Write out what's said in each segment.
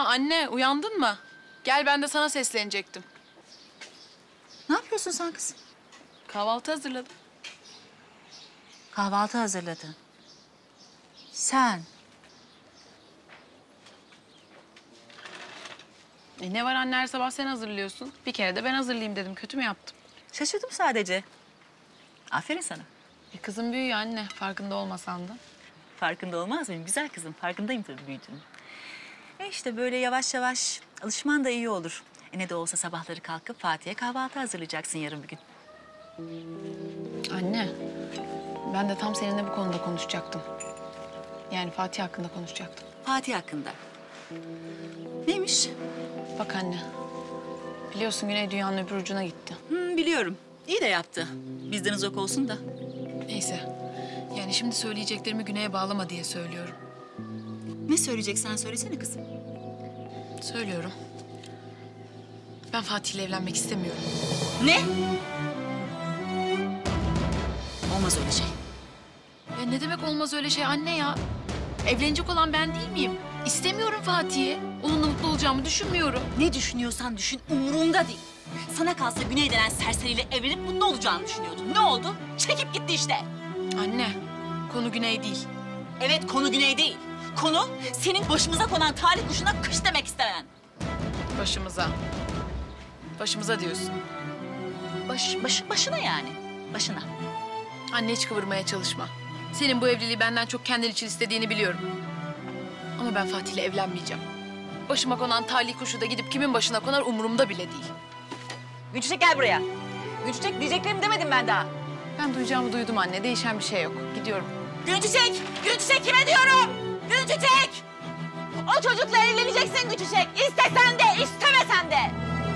anne, uyandın mı? Gel, ben de sana seslenecektim. Ne yapıyorsun sen kızım? Kahvaltı hazırladım. Kahvaltı hazırladın. Sen. Ne var anne, her sabah sen hazırlıyorsun. Bir kere de ben hazırlayayım dedim. Kötü mü yaptım? Şaşırdım sadece. Aferin sana. Kızım büyüyor anne, farkında olmasan da. Farkında olmaz mıyım? Güzel kızım. Farkındayım tabii büyüdüğünü. İşte böyle yavaş yavaş alışman da iyi olur. Ne de olsa sabahları kalkıp Fatih'e kahvaltı hazırlayacaksın yarın bir gün. Anne, ben de tam seninle bu konuda konuşacaktım. Yani Fatih hakkında konuşacaktım. Fatih hakkında. Neymiş? Bak anne, biliyorsun Güney dünyanın öbür ucuna gitti. Biliyorum. İyi de yaptı. Bizden uzak olsun da. Neyse, yani şimdi söyleyeceklerimi Güney'e bağlama diye söylüyorum. Ne söyleyeceksen söylesene kızım. Söylüyorum. Ben Fatih'le evlenmek istemiyorum. Ne? Olmaz öyle şey. Ya ne demek olmaz öyle şey anne ya? Evlenecek olan ben değil miyim? İstemiyorum Fatih'i. Onunla mutlu olacağımı düşünmüyorum. Ne düşünüyorsan düşün, umurumda değil. Sana kalsa Güney denen serseriyle evlenip mutlu olacağını düşünüyordun. Ne oldu? Çekip gitti işte. Anne, konu Güney değil. Evet, konu Güney değil. Konu senin başımıza konan talih kuşuna kış demek istemen. Başımıza. Başımıza diyorsun. Başına yani. Başına. Anne hiç kıvırmaya çalışma. Senin bu evliliği benden çok kendin için istediğini biliyorum. Ama ben Fatih'le evlenmeyeceğim. Başıma konan talih kuşu da gidip kimin başına konar umurumda bile değil. Gülçiçek gel buraya. Gülçiçek diyeceklerimi demedim ben daha. Ben duyacağımı duydum anne. Değişen bir şey yok. Gidiyorum. Gülçiçek! Gülçiçek kime diyorum? Gülçiçek! O çocukla evleneceksin Gülçiçek. İstesen de istemesen de.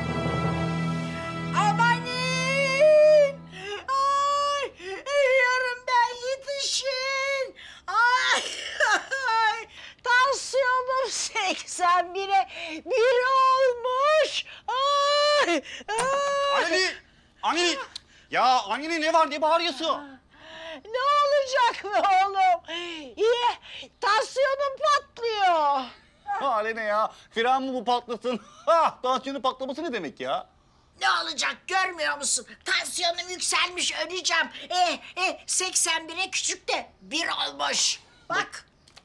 Amanin! Ay! Ölüyorum ben, yetişin! Ay! Ay! Tansiyonum 81'e 1 olmuş! Ay! Ay! Anne! Anne! Ya anne ne var? Ne bağırıyorsun? Ne olacak be oğlum? İyi, tansiyonum patlıyor. Anne ya. Fren mi bu patlasın? Ha, tansiyonu patlaması ne demek ya? Ne olacak görmüyor musun? Tansiyonum yükselmiş, öleceğim. 81'e küçük de 1 olmuş. Bak.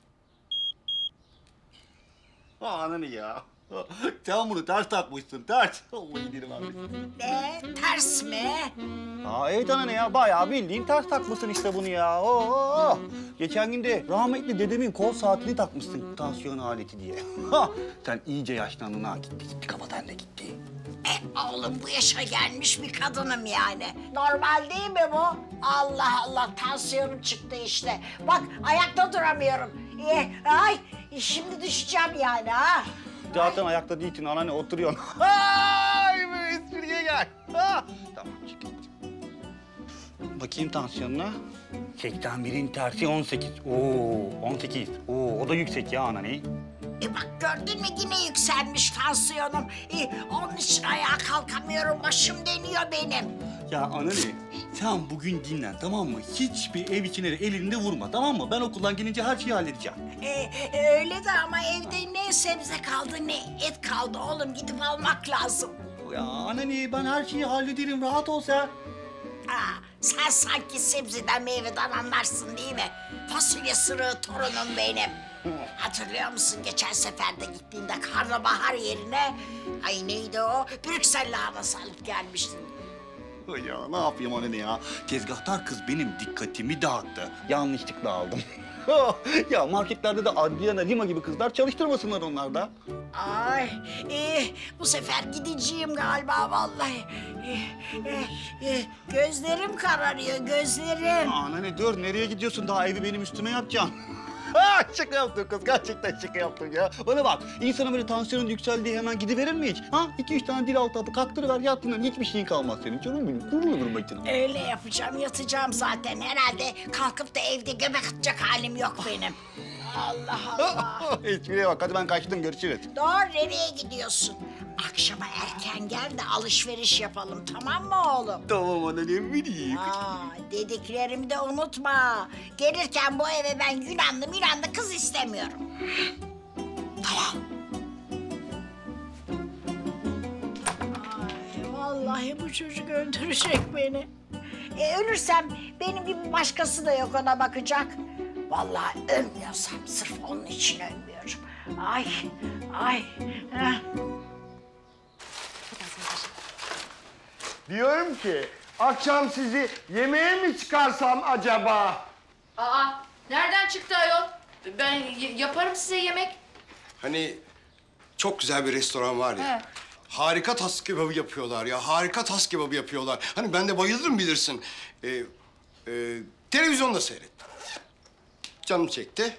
Anne ya. Sen bunu ters takmışsın, ters. Vallahi giderim abi. Ne? Ters mi? Aa, evet anne ya. Bayağı bildiğin ters takmışsın işte bunu ya. Oo. Geçen gün de rahmetli dedemin kol saatini takmışsın tansiyon aleti diye. Ha, sen iyice yaşlandın ha. Gitti kafadan da gitti. Oğlum bu yaşa gelmiş bir kadınım yani. Normal değil mi bu? Allah Allah, tansiyonum çıktı işte. Bak ayakta duramıyorum. Ay şimdi düşeceğim yani ha. Zaten ayakta değilsin anneanne, oturuyorsun. Ay bu espriye gel. Ha. Tamam çık. Bakayım tansiyonuna. 81'in tersi 18. Oo 18. Oo o da yüksek ya anneanne. Bak gördün mü yine yükselmiş tansiyonum. Onun için ayağa kalkamıyorum, başım dönüyor benim. Ya anneanne sen bugün dinlen tamam mı? Hiçbir ev içine de elinde vurma tamam mı? Ben okuldan gelince her şeyi halledeceğim. Öyle de ama evde ne sebze kaldı ne et kaldı oğlum, gidip almak lazım. Ya anneanne ben her şeyi hallederim, rahat ol sen. Sen sanki sebzeden meyveden anlarsın değil mi? Fasulye sırığı torunum benim. Hatırlıyor musun geçen seferde gittiğinde karnabahar yerine... Ay neydi o? Brüksel lahanası alıp gelmiştin. Ya ne yapayım anne ya? Tezgahtar kız benim dikkatimi dağıttı. Yanlışlıkla aldım. Ya marketlerde de Adriana Lima gibi kızlar çalıştırmasınlar onlar da. Ay bu sefer gideceğim galiba vallahi. Gözlerim kararıyor, gözlerim. Anne dur nereye gidiyorsun? Daha evi benim üstüme yapacaksın. Ha, şaka yaptın kız, gerçekten şaka yaptın ya. Bana bak, insana böyle tansiyonun yükseldiği hemen gidiverir mi hiç? Ha, 2-3 tane dil altı adı kaktırıver, yattığından hiçbir şeyin kalmaz senin. Canım benim, kurulurum başına. Öyle yapacağım, yatacağım zaten. Herhalde kalkıp da evde göbek atacak halim yok benim. Allah Allah. Espriye bak, hadi ben kaçtım, görüşürüz. Doğru, nereye gidiyorsun? Akşama erken gel de alışveriş yapalım, tamam mı oğlum? Tamam annem, benim. Dediklerimi de unutma. Gelirken bu eve ben Yunanlı kız istemiyorum. Tamam. Vallahi bu çocuk öldürecek beni. Ölürsem benim gibi başkası da yok ona bakacak. Vallahi ölmüyorsam sırf onun için ölmüyorum. Ay, ay. Heh. Diyorum ki akşam sizi yemeğe mi çıkarsam acaba? Aa, nereden çıktı ayol? Ben yaparım size yemek. Hani çok güzel bir restoran var ya. He. Harika tas kebabı yapıyorlar ya. Harika tas kebabı yapıyorlar. Hani ben de bayılırım bilirsin. Televizyonda seyrettim. Canım çekti.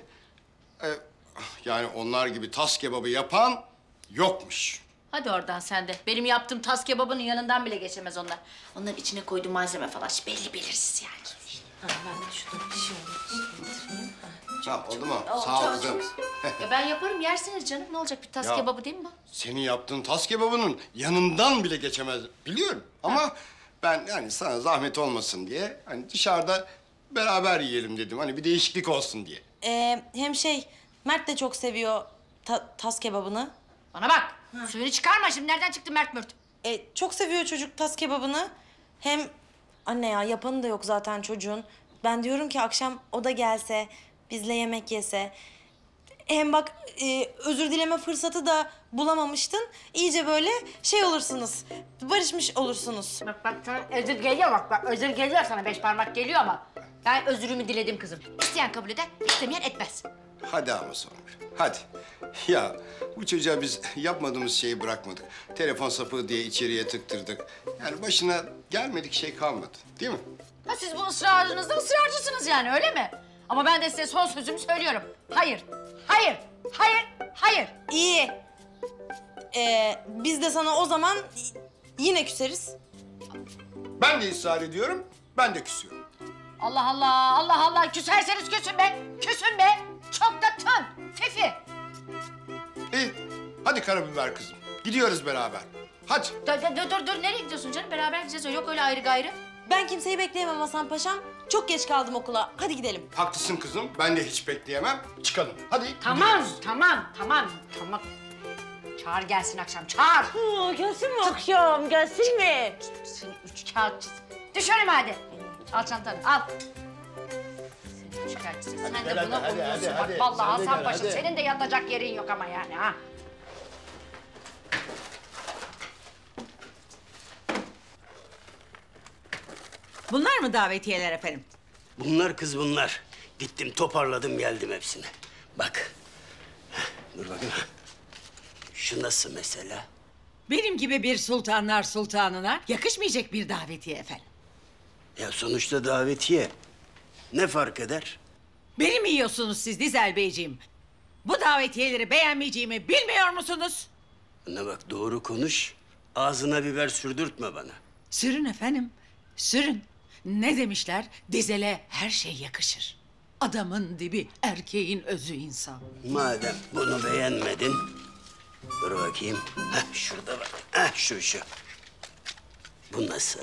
Yani onlar gibi tas kebabı yapan yokmuş. Hadi oradan sen de. Benim yaptığım tas kebabının yanından bile geçemez onlar. Onların içine koyduğum malzeme falan belli belirsiz yani. Ha, ben de şurada bir şey getireyim. Ha, oldu mu? Sağ ol kızım. Ya ben yaparım yersiniz canım. Ne olacak bir tas Ya. kebabı değil mi bu? Senin yaptığın tas kebabının yanından bile geçemez. Biliyorum ama ben yani sana zahmet olmasın diye hani dışarıda beraber yiyelim dedim. Hani bir değişiklik olsun diye. Hem Mert de çok seviyor tas kebabını. Bana bak. Suyunu çıkarma şimdi. Nereden çıktı Mert Mürt? Çok seviyor çocuk tas kebabını. Hem anne ya yapanı da yok zaten çocuğun. Ben diyorum ki akşam o da gelse, bizle yemek yese. Hem bak özür dileme fırsatı da bulamamıştın. İyice böyle olursunuz, barışmış olursunuz. Bak sana özür geliyor bak. Özür geliyor sana. 5 parmak geliyor ama. Ben özürümü diledim kızım. İsteyen kabul eder, istemeyen etmez. Hadi ama Songül, hadi. Ya bu çocuğa biz yapmadığımız şeyi bırakmadık. Telefon sapığı diye içeriye tıktırdık. Yani başına gelmedik şey kalmadı, değil mi? Ha siz bu ısrarınızda ısrarcısınız yani öyle mi? Ama ben de size son sözümü söylüyorum. Hayır, hayır, hayır, hayır. İyi. Biz de sana o zaman yine küseriz. Ben de ısrar ediyorum, ben de küsüyorum. Allah Allah, Allah Allah. Küserseniz küsün be, küsün be. Çok da tın, fifi. İyi, hadi karabiber kızım. Gidiyoruz beraber. Hadi. Dur. Nereye gidiyorsun canım? Beraber gideceğiz. Yok öyle ayrı gayrı. Ben kimseyi bekleyemem Hasan Paşam. Çok geç kaldım okula. Hadi gidelim. Haklısın kızım, ben de hiç bekleyemem. Çıkalım, hadi. Tamam, gidiyoruz. tamam. Çağır gelsin akşam, çağır. Gelsin mi akşam? Gelsin mi? Seni üç kağıtçısı. Düş önüme hadi. Al çantanı, al. Seni üç kağıtçısı. Sen gel de hadi, buna hadi, uyuyorsun. hadi, Bak hadi. vallahi Sen de Hasan gel, Paşa, hadi. senin de yatacak yerin yok ama yani ha. Bunlar mı davetiyeler efendim? Bunlar kız bunlar. Gittim toparladım geldim hepsini. Bak. Heh, dur bakayım. Şu nasıl mesela? Benim gibi bir sultanlar sultanına yakışmayacak bir davetiye efendim. Ya sonuçta davetiye. Ne fark eder? Beni mi yiyorsunuz siz Dizel Beyciğim? Bu davetiyeleri beğenmeyeceğimi bilmiyor musunuz? Bana bak doğru konuş. Ağzına biber sürdürtme bana. Sürün efendim, sürün. Ne demişler? Dizele her şey yakışır. Adamın dibi, erkeğin özü insan. Madem bunu beğenmedin. Dur bakayım. Heh, şurada bak. Heh, şu. Bu nasıl?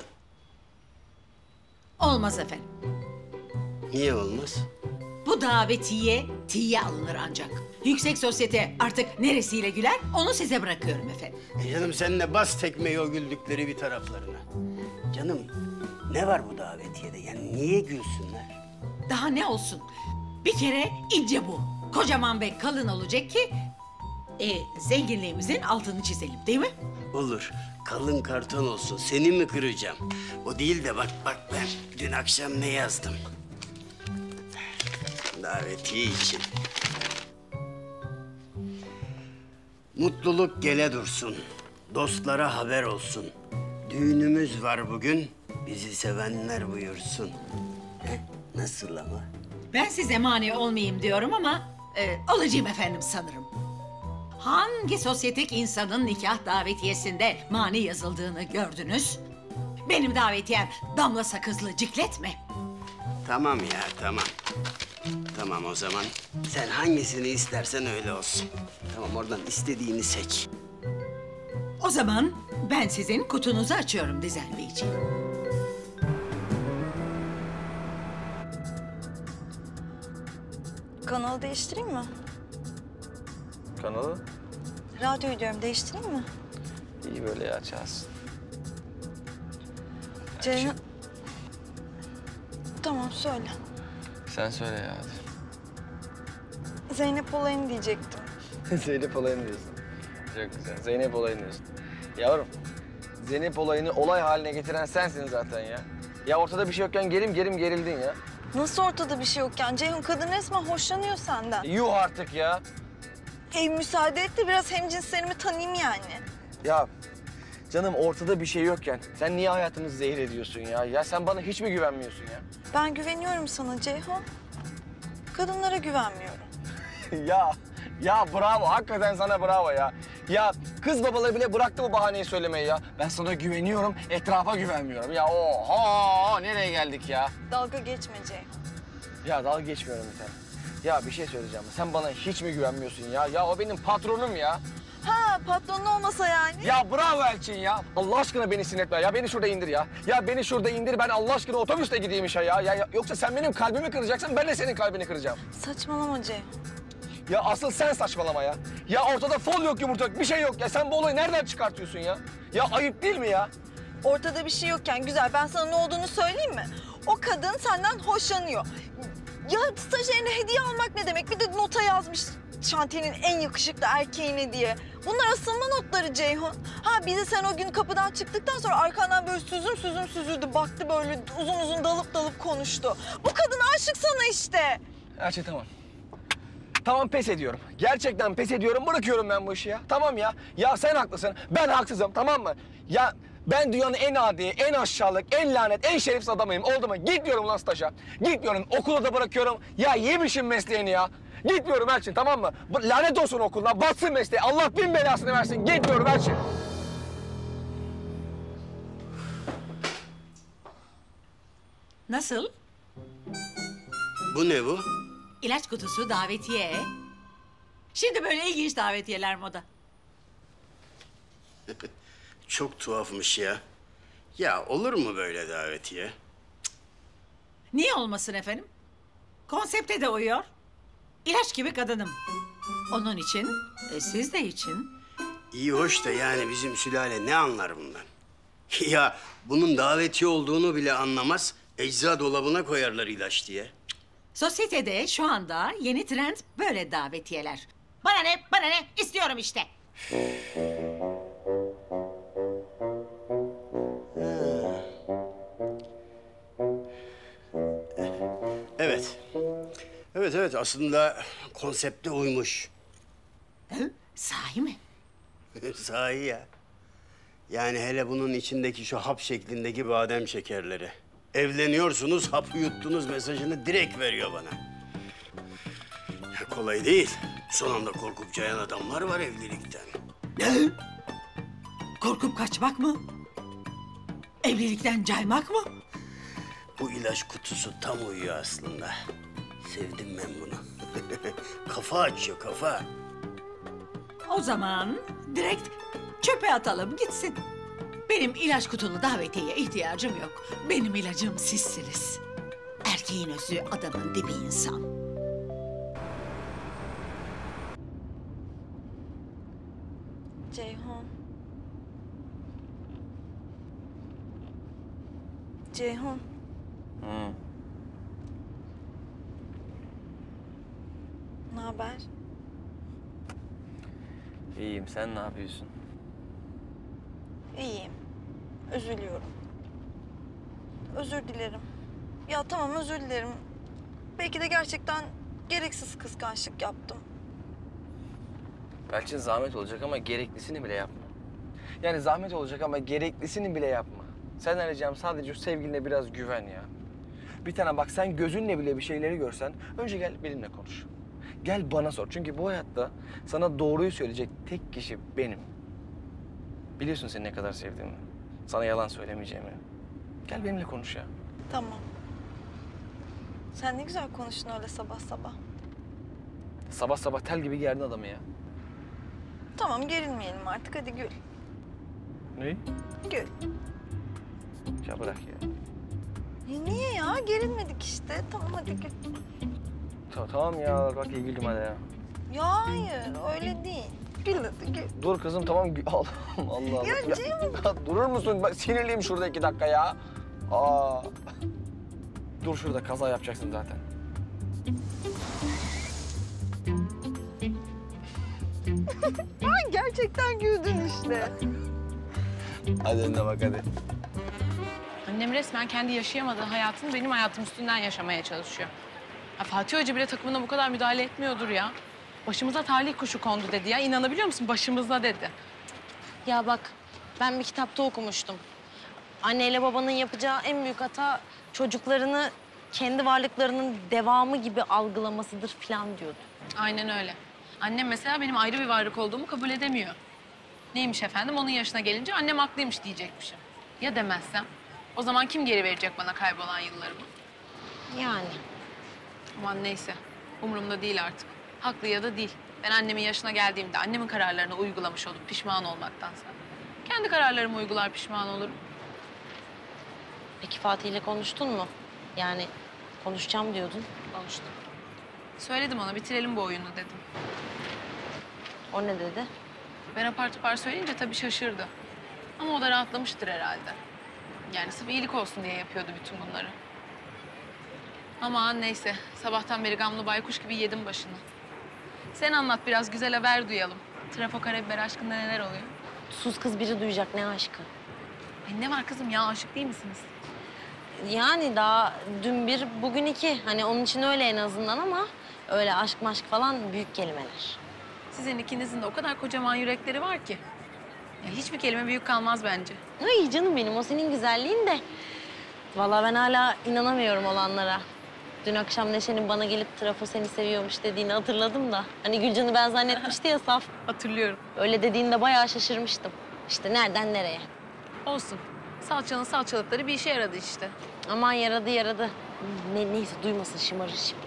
Olmaz efendim. Niye olmaz? Bu davetiye tiye alınır ancak. Yüksek sosyete artık neresiyle güler onu size bırakıyorum efendim. Canım sen de bas tekmeyi o güldükleri bir taraflarına. Canım ne var bu davetiyede? Yani niye gülsünler? Daha ne olsun? Bir kere ince bu. Kocaman ve kalın olacak ki zenginliğimizin altını çizelim değil mi? Olur. Kalın karton olsun. Seni mi kıracağım? O değil de bak ben dün akşam ne yazdım? Davetiye için. Mutluluk gele dursun. Dostlara haber olsun. Düğünümüz var bugün. Bizi sevenler buyursun. Nasıl ama? Ben size mani olmayayım diyorum ama olacağım efendim sanırım. Hangi sosyetik insanın nikah davetiyesinde mani yazıldığını gördünüz? Benim davetiyem damla sakızlı ciklet mi? Tamam ya tamam. Tamam o zaman. Sen hangisini istersen öyle olsun. Tamam oradan istediğini seç. O zaman ben sizin kutunuzu açıyorum Dizel Beyciğim. Kanalı değiştireyim mi? Kanalı Radyoyu diyorum, değiştireyim mi? iyi böyle ya çalsın. Ceyhun... Tamam söyle. Sen söyle ya hadi. Zeynep olayını diyecektim. Zeynep olayını diyorsun. Çok güzel. Zeynep olayını diyorsun. Yavrum, Zeynep olayını olay haline getiren sensin zaten ya. Ya ortada bir şey yokken gerim gerildin ya. Nasıl ortada bir şey yokken? Ceyhun kadın resmen hoşlanıyor senden. Yuh artık ya. Müsaade et de biraz hemcinslerimi tanıyayım yani. Ya canım ortada bir şey yokken sen niye hayatımızı zehir ediyorsun ya? Ya sen bana hiç mi güvenmiyorsun ya? Ben güveniyorum sana Ceyhun. Kadınlara güvenmiyorum. ya bravo. Hakikaten sana bravo ya. Ya kız babaları bile bıraktı bu bahaneyi söylemeyi ya. Ben sana güveniyorum, etrafa güvenmiyorum. Ya oha nereye geldik ya? Dalga geçme Ceyhun. Ya dalga geçmiyorum bir tane. Ya bir şey söyleyeceğim. Sen bana hiç mi güvenmiyorsun ya? Ya o benim patronum ya. Ha patronun olmasa yani. Ya bravo Elçin ya. Allah aşkına beni sinirletme ya. Beni şurada indir ya. Ya beni şurada indir. Ben Allah aşkına otobüste gideyim işe ya. Yoksa sen benim kalbimi kıracaksın. Ben de senin kalbini kıracağım. Saçmalama Ceyhun. Ya asıl sen saçmalama ya. Ya ortada fol yok, yumurta yok, bir şey yok ya. Sen bu olayı nereden çıkartıyorsun ya? Ya ayıp değil mi ya? Ortada bir şey yokken güzel ben sana ne olduğunu söyleyeyim mi? O kadın senden hoşlanıyor. Ya stajyerine hediye almak ne demek? Bir de nota yazmış şantiyenin en yakışıklı erkeğine diye. Bunlar asılma notları Ceyhun. Ha bir de sen o gün kapıdan çıktıktan sonra arkandan böyle süzüm süzüldü. Baktı böyle uzun uzun dalıp konuştu. Bu kadın aşık sana işte. Elçin tamam. Tamam pes ediyorum. Gerçekten pes ediyorum. Bırakıyorum ben bu işi ya. Tamam ya. Ya sen haklısın. Ben haksızım tamam mı? Ya ben dünyanın en adi, en aşağılık, en lanet, en şerefsiz adamıyım. Oldu mu? Gitmiyorum lan staja. Gitmiyorum. Okulu da bırakıyorum. Ya yemişim mesleğini ya. Gitmiyorum Elçin tamam mı? Lanet olsun okuluna. Batsın mesleği. Allah bin belasını versin. Gitmiyorum Elçin. Nasıl? Bu ne bu? İlaç kutusu, davetiye. Şimdi böyle ilginç davetiyeler moda. Çok tuhafmış ya. Ya olur mu böyle davetiye? Niye olmasın efendim? Konsepte de uyuyor. İlaç gibi kadınım. Onun için, siz de için. İyi hoş da yani bizim sülale ne anlar bundan? Ya bunun davetiye olduğunu bile anlamaz. Ecza dolabına koyarlar ilaç diye. Sosyetede şu anda yeni trend böyle davetiyeler. Bana ne, istiyorum işte. Evet. Evet aslında konsepte uymuş. Sahi mi? Sahi ya. Yani hele bunun içindeki şu hap şeklindeki badem şekerleri. Evleniyorsunuz, hapı yuttunuz mesajını direkt veriyor bana. Ya kolay değil. Son anda korkup cayan adamlar var evlilikten. Ne? Korkup kaçmak mı? Evlilikten caymak mı? Bu ilaç kutusu tam uyuyor aslında. Sevdim ben bunu. Kafa açıyor, kafa. O zaman direkt çöpe atalım gitsin. Benim ilaç kutulu davetiyeye ihtiyacım yok. Benim ilacım sizsiniz. Erkeğin özü adamın dibi insan. Ceyhun. Ceyhun. Ne haber? İyiyim. Sen ne yapıyorsun? İyiyim. Üzülüyorum. Özür dilerim. Ya tamam özür dilerim. Belki de gerçekten gereksiz kıskançlık yaptım. Elçin zahmet olacak ama gereklisini bile yapma. Yani zahmet olacak ama gereklisini bile yapma. Senden ricam sadece şu sevgiline biraz güven ya. Bir tane bak sen gözünle bile bir şeyleri görsen önce gel benimle konuş. Gel bana sor. Çünkü bu hayatta sana doğruyu söyleyecek tek kişi benim. Biliyorsun seni ne kadar sevdiğimi. Sana yalan söylemeyeceğimi. Gel benimle konuş ya. Tamam. Sen ne güzel konuştun öyle sabah sabah. Sabah sabah tel gibi gerdin adamı ya. Tamam gerilmeyelim artık hadi gül. Ne? Gül. Ya bırak ya. Niye ya? Gerilmedik işte. Tamam hadi gül. Tamam ya bak iyi güldüm hadi ya. Ya hayır öyle değil. Gül hadi gül. Dur kızım tamam Allah'ım Allah. Ya Ceyhun. Ya durur musun? Bak, sinirliyim şurada 2 dakika ya. Aa. Dur şurada, kaza yapacaksın zaten. Ay gerçekten güldün işte. Hadi önüne bak hadi. Annem resmen kendi yaşayamadığı hayatını benim hayatım üstünden yaşamaya çalışıyor. Ya Fatih Hoca bile takımına bu kadar müdahale etmiyordur ya. Başımıza talih kuşu kondu dedi ya. İnanabiliyor musun? Başımıza dedi. Ya bak, ben bir kitapta okumuştum. Anneyle babanın yapacağı en büyük hata çocuklarını kendi varlıklarının devamı gibi algılamasıdır falan diyordu. Aynen öyle. Annem mesela benim ayrı bir varlık olduğumu kabul edemiyor. Neymiş efendim? Onun yaşına gelince annem haklıymış diyecekmişim. Ya demezsem? O zaman kim geri verecek bana kaybolan yıllarımı? Yani. Aman neyse. Umurumda değil artık. Haklı ya da değil. Ben annemin yaşına geldiğimde annemin kararlarını uygulamış olup pişman olmaktansa kendi kararlarımı uygular pişman olurum. Peki Fatih ile konuştun mu? Yani konuşacağım diyordun. Konuştum. Söyledim ona bitirelim bu oyunu dedim. O ne dedi? Ben apar topar söyleyince tabii şaşırdı. Ama o da rahatlamıştır herhalde. Yani sırf iyilik olsun diye yapıyordu bütün bunları. Aman neyse. Sabahtan beri gamlı baykuş gibi yedim başını. Sen anlat biraz, güzel haber duyalım. Trafo karabiber aşkında neler oluyor? Sus kız, biri duyacak, ne aşkı. Ay ne var kızım ya, aşık değil misiniz? Yani daha dün bir, bugün iki. Hani onun için öyle en azından ama öyle aşk maşk falan büyük kelimeler. Sizin ikinizin de o kadar kocaman yürekleri var ki. Ya hiçbir kelime büyük kalmaz bence. Ay canım benim, o senin güzelliğin de. Vallahi ben hala inanamıyorum olanlara. Dün akşam Neşe'nin bana gelip Trafo seni seviyormuş dediğini hatırladım da. Hani Gülcan'ı ben zannetmişti ya saf. Hatırlıyorum. Öyle dediğinde bayağı şaşırmıştım. İşte nereden nereye. Olsun. Salçanın salçalıkları bir işe yaradı işte. Aman yaradı yaradı. Neyse duymasın, şımarır şimdi.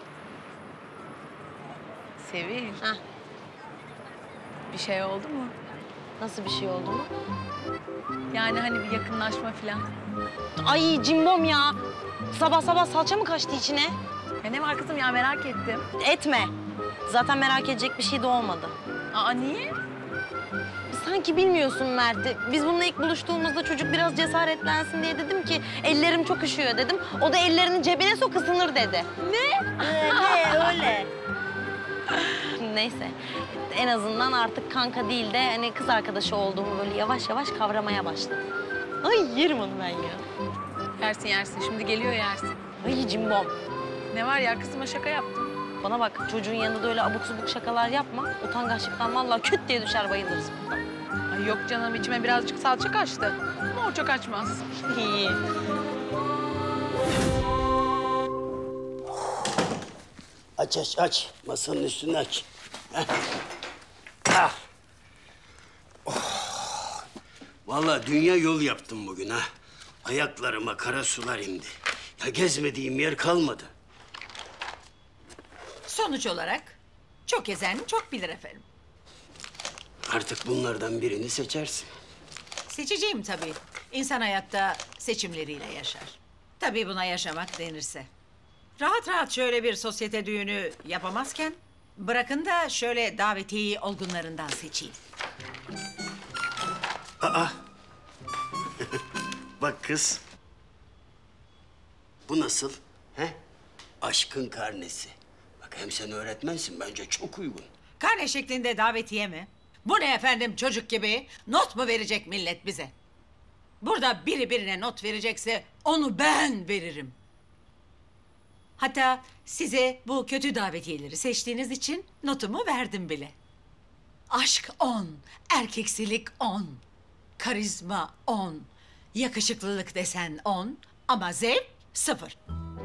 Sevil. Heh. Bir şey oldu mu? Nasıl bir şey oldu mu? Yani hani bir yakınlaşma falan. Ay cimbom ya. Sabah sabah salça mı kaçtı içine? Ya ne var kızım ya, merak ettim. Etme. Zaten merak edecek bir şey de olmadı. Aa niye? Sanki bilmiyorsun Mert'i. Biz bununla ilk buluştuğumuzda çocuk biraz cesaretlensin diye dedim ki ellerim çok üşüyor dedim. O da ellerini cebine sok ısınır dedi. Ne? Öyle. Neyse. En azından artık kanka değil de hani kız arkadaşı olduğumu böyle yavaş yavaş kavramaya başladım. Ay yerim onu ben ya. Yersin yersin. Şimdi geliyor yersin. Ay cimbom. Ne var ya, kızıma şaka yaptım. Bana bak, çocuğun yanında da öyle abuk subuk şakalar yapma. Utangaçlıktan vallahi küt diye düşer bayılırız burada. Ay yok canım, içime birazcık salça kaçtı. Ama o çok açmaz. İyi. Aç. Masanın üstünü aç. Heh. Ah. Oh. Vallahi dünya yol yaptım bugün ha. Ayaklarıma kara sular indi. Ya gezmediğim yer kalmadı. Sonuç olarak çok gezen çok bilir efendim. Artık bunlardan birini seçersin. Seçeceğim tabii. İnsan hayatta seçimleriyle yaşar. Tabii buna yaşamak denirse. Rahat rahat şöyle bir sosyete düğünü yapamazken bırakın da şöyle davetiyeyi olgunlarından seçeyim. Aa. Bak kız. Bu nasıl? He? Aşkın karnesi. Bak hem sen öğretmensin, bence çok uygun. Karne şeklinde davetiye mi? Bu ne efendim, çocuk gibi? Not mu verecek millet bize? Burada biri birine not verecekse onu ben veririm. Hatta size bu kötü davetiyeleri seçtiğiniz için notumu verdim bile. Aşk 10, erkeksilik 10, karizma 10, yakışıklılık desen 10 ama zevk 0.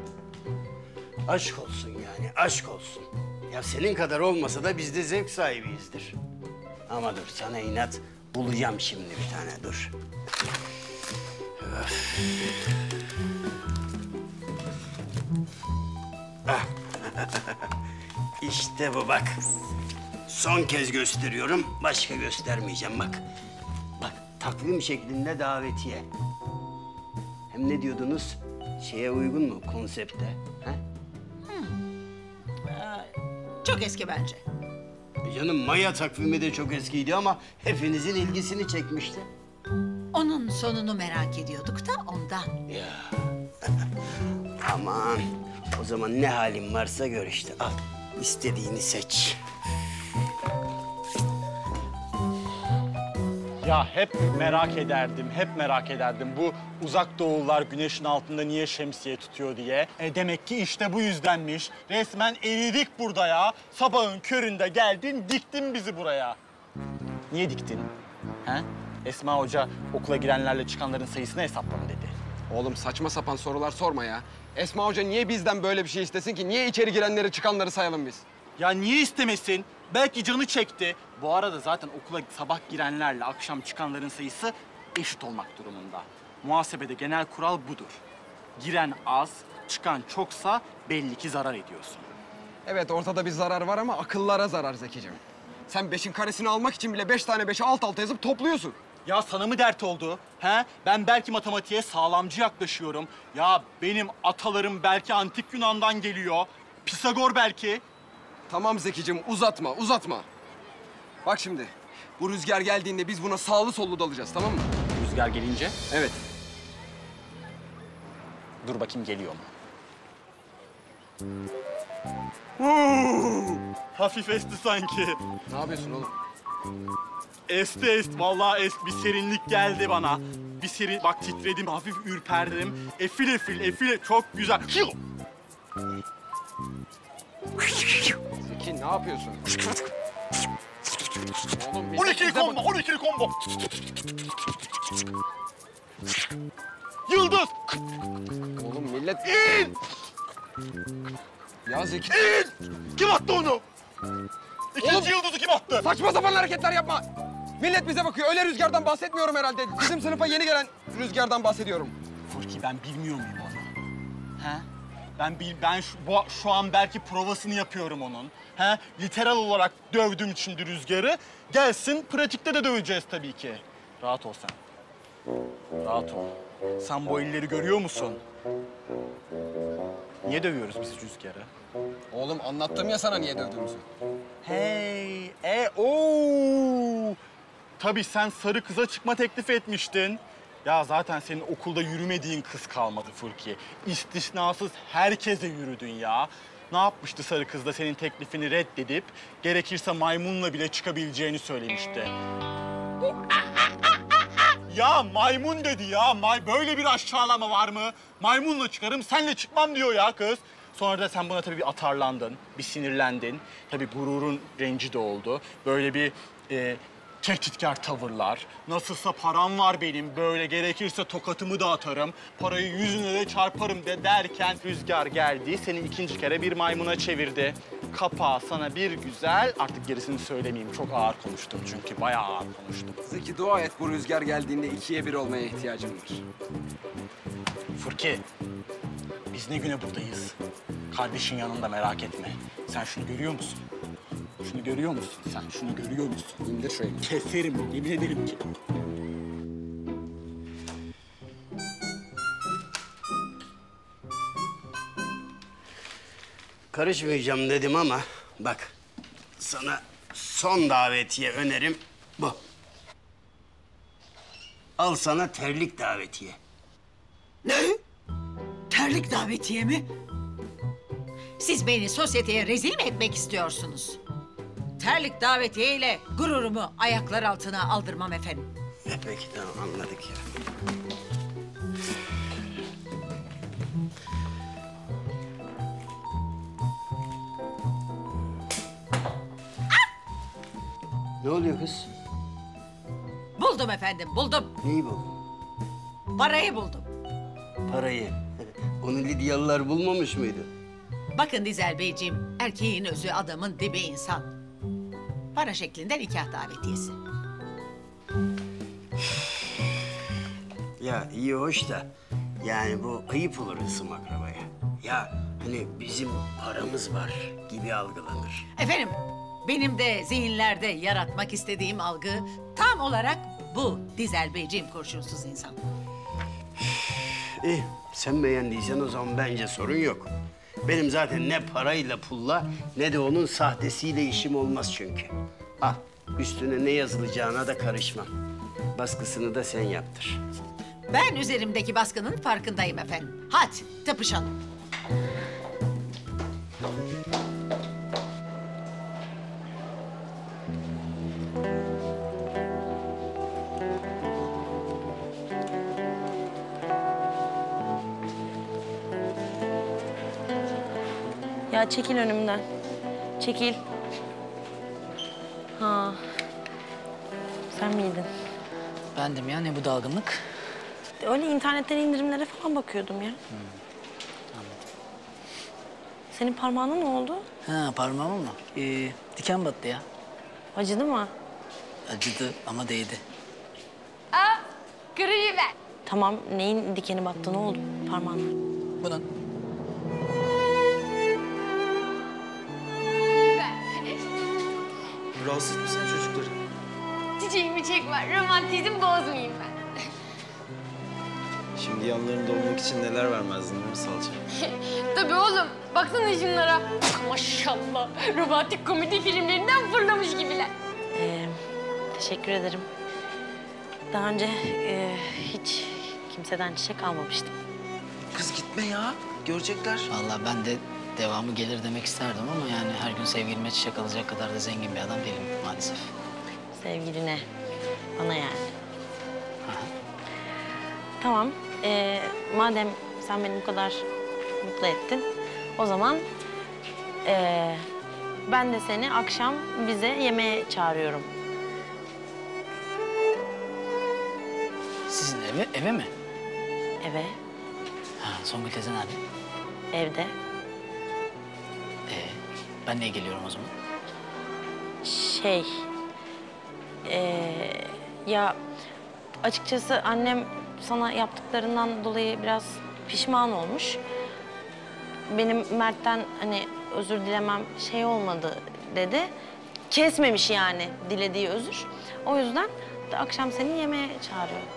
Aşk olsun yani, aşk olsun. Ya senin kadar olmasa da biz de zevk sahibiyizdir. Ama dur, sana inat bulacağım şimdi bir tane, dur. Öf. Ah. İşte bu bak. Son kez gösteriyorum, başka göstermeyeceğim bak. Bak, takvim şeklinde davetiye. Hem ne diyordunuz? Şeye uygun mu, konsepte? Ha? Çok eski bence. Canım Maya takvimi de çok eskiydi ama hepinizin ilgisini çekmişti. Onun sonunu merak ediyorduk da ondan. Ya. Aman. O zaman ne halin varsa gör işte. Al. İstediğini seç. Ya hep merak ederdim. Bu uzak doğullar güneşin altında niye şemsiye tutuyor diye. Demek ki işte bu yüzdenmiş. Resmen eridik burada ya. Sabahın köründe geldin, diktin bizi buraya. Niye diktin? He? Esma Hoca okula girenlerle çıkanların sayısını hesaplama dedi. Oğlum saçma sapan sorular sorma ya. Esma Hoca niye bizden böyle bir şey istesin ki? Niye içeri girenleri çıkanları sayalım biz? Ya niye istemesin? Belki canı çekti. Bu arada zaten okula sabah girenlerle akşam çıkanların sayısı eşit olmak durumunda. Muhasebede genel kural budur. Giren az, çıkan çoksa belli ki zarar ediyorsun. Evet ortada bir zarar var ama akıllara zarar Zekicim. Sen 5'in karesini almak için bile 5 tane 5'i alt alta yazıp topluyorsun. Ya sana mı dert oldu? He? Ben belki matematiğe sağlamcı yaklaşıyorum. Ya benim atalarım belki antik Yunan'dan geliyor. Pisagor belki. Tamam Zekicim uzatma. Bak şimdi bu rüzgar geldiğinde biz buna sağlı sollu dalacağız tamam mı? Rüzgar gelince? Evet. Dur bakayım geliyor mu? Hafif esti sanki. Ne yapıyorsun oğlum? Esti. Vallahi esti. Bir serinlik geldi bana. Bir serin... Bak titredim, hafif ürperdim. Efil. Çok güzel. Zeki ne yapıyorsun? Oğlum, 12'li combo, 12'li combo. Yıldız. Oğlum millet... İn! Ya Zeki... İn! Kim attı onu? İkinci yıldızı kim attı? Saçma sapan hareketler yapma. Millet bize bakıyor. Öyle rüzgardan bahsetmiyorum herhalde. Bizim sınıfa yeni gelen rüzgardan bahsediyorum. Furki ben bilmiyor muyum onu? He? Ben şu an belki provasını yapıyorum onun. He? Literal olarak dövdüm şimdi rüzgarı. Gelsin pratikte de döveceğiz tabii ki. Rahat ol sen. Rahat ol. Sen bu elleri görüyor musun? Niye dövüyoruz biz rüzgarı? Oğlum anlattım ya sana niye dövdüğümüzü. Hey, ooo. Tabii sen sarı kıza çıkma teklif etmiştin. Ya zaten senin okulda yürümediğin kız kalmadı Furki. İstisnasız herkese yürüdün ya. Ne yapmıştı sarı kız da senin teklifini reddedip gerekirse maymunla bile çıkabileceğini söylemişti. Ya maymun dedi ya. Böyle bir aşağılama var mı? Maymunla çıkarım, senle çıkmam diyor ya kız. Sonra da sen buna tabii bir atarlandın, bir sinirlendin. Tabii gururun rencide oldu. Böyle bir tehditkar tavırlar. Nasılsa param var benim, böyle gerekirse tokatımı da atarım. Parayı yüzüne de çarparım derken rüzgar geldi. Seni ikinci kere bir maymuna çevirdi. Kapağı sana bir güzel, artık gerisini söylemeyeyim. Çok ağır konuştum çünkü, bayağı ağır konuştum. Zeki dua et bu rüzgar geldiğinde 2'ye 1 olmaya ihtiyacım var. Furki, biz ne güne buradayız? Kardeşin yanında, merak etme. Sen şunu görüyor musun? Şunu görüyor musun sen? Şunu görüyor musun? İndir şurayı. Keserim, yemin ederim ki. Karışmayacağım dedim ama bak sana son davetiye önerim bu. Al sana terlik davetiye. Ne? Terlik davetiye mi? Siz beni sosyeteye rezil mi etmek istiyorsunuz? Terlik davetiyeyle gururumu ayaklar altına aldırmam efendim. Peki tamam anladık ya. Ne oluyor kız? Buldum efendim, buldum. Neyi bu? Parayı buldum. Parayı. Onu Lidyalılar bulmamış mıydı? Bakın Dizel Beyciğim, erkeğin özü adamın dibi insan. Para şeklinde nikah davetiyesi. Ya iyi hoş da yani bu ayıp olur hısım akrabaya. Ya hani bizim paramız var gibi algılanır. Efendim, benim de zihinlerde yaratmak istediğim algı tam olarak bu Dizel Beyciğim, kurşunsuz insan. İyi sen beğendiysen o zaman bence sorun yok. Benim zaten ne parayla pulla ne de onun sahtesiyle işim olmaz çünkü. Al üstüne ne yazılacağına da karışmam. baskısını da sen yaptır. Ben üzerimdeki baskının farkındayım efendim. Hadi tıpışalım. Ya çekil önümden. Çekil. Ha. Sen miydin? Bendim ya, ne bu dalgınlık? Öyle internetten indirimlere falan bakıyordum ya. Senin parmağına ne oldu? Ha, parmağıma mı? Diken battı ya. Acıdı mı? Acıdı ama değdi. Aa, kırıyı ver. Tamam, neyin dikeni battı, ne oldu parmağına? Bunun. Rahatsız mısın çocukları? Çiçeğimi çekme, romantizm bozmayayım ben. Şimdi yanlarında olmak için neler vermezdin değil mi Salça? Tabii oğlum, baksana şunlara. Maşallah, romantik komedi filmlerinden fırlamış gibiler. Teşekkür ederim. Daha önce hiç kimseden çiçek almamıştım. Kız gitme ya, görecekler. Vallahi ben de devamı gelir demek isterdim ama yani her gün sevgilime çiçek alacak kadar da zengin bir adam değilim maalesef. Sevgiline, bana yani. Tamam, madem sen beni bu kadar mutlu ettin, o zaman ben de seni akşam bize yemeğe çağırıyorum. Sizin eve mi? Eve. Ha, Songül teyze nerede? Evde. Ben niye geliyorum o zaman? Ya açıkçası annem sana yaptıklarından dolayı biraz pişman olmuş. Benim Mert'ten hani özür dilemem şey olmadı dedi. Kesmemiş yani dilediği özür. O yüzden de akşam seni yemeğe çağırıyorum.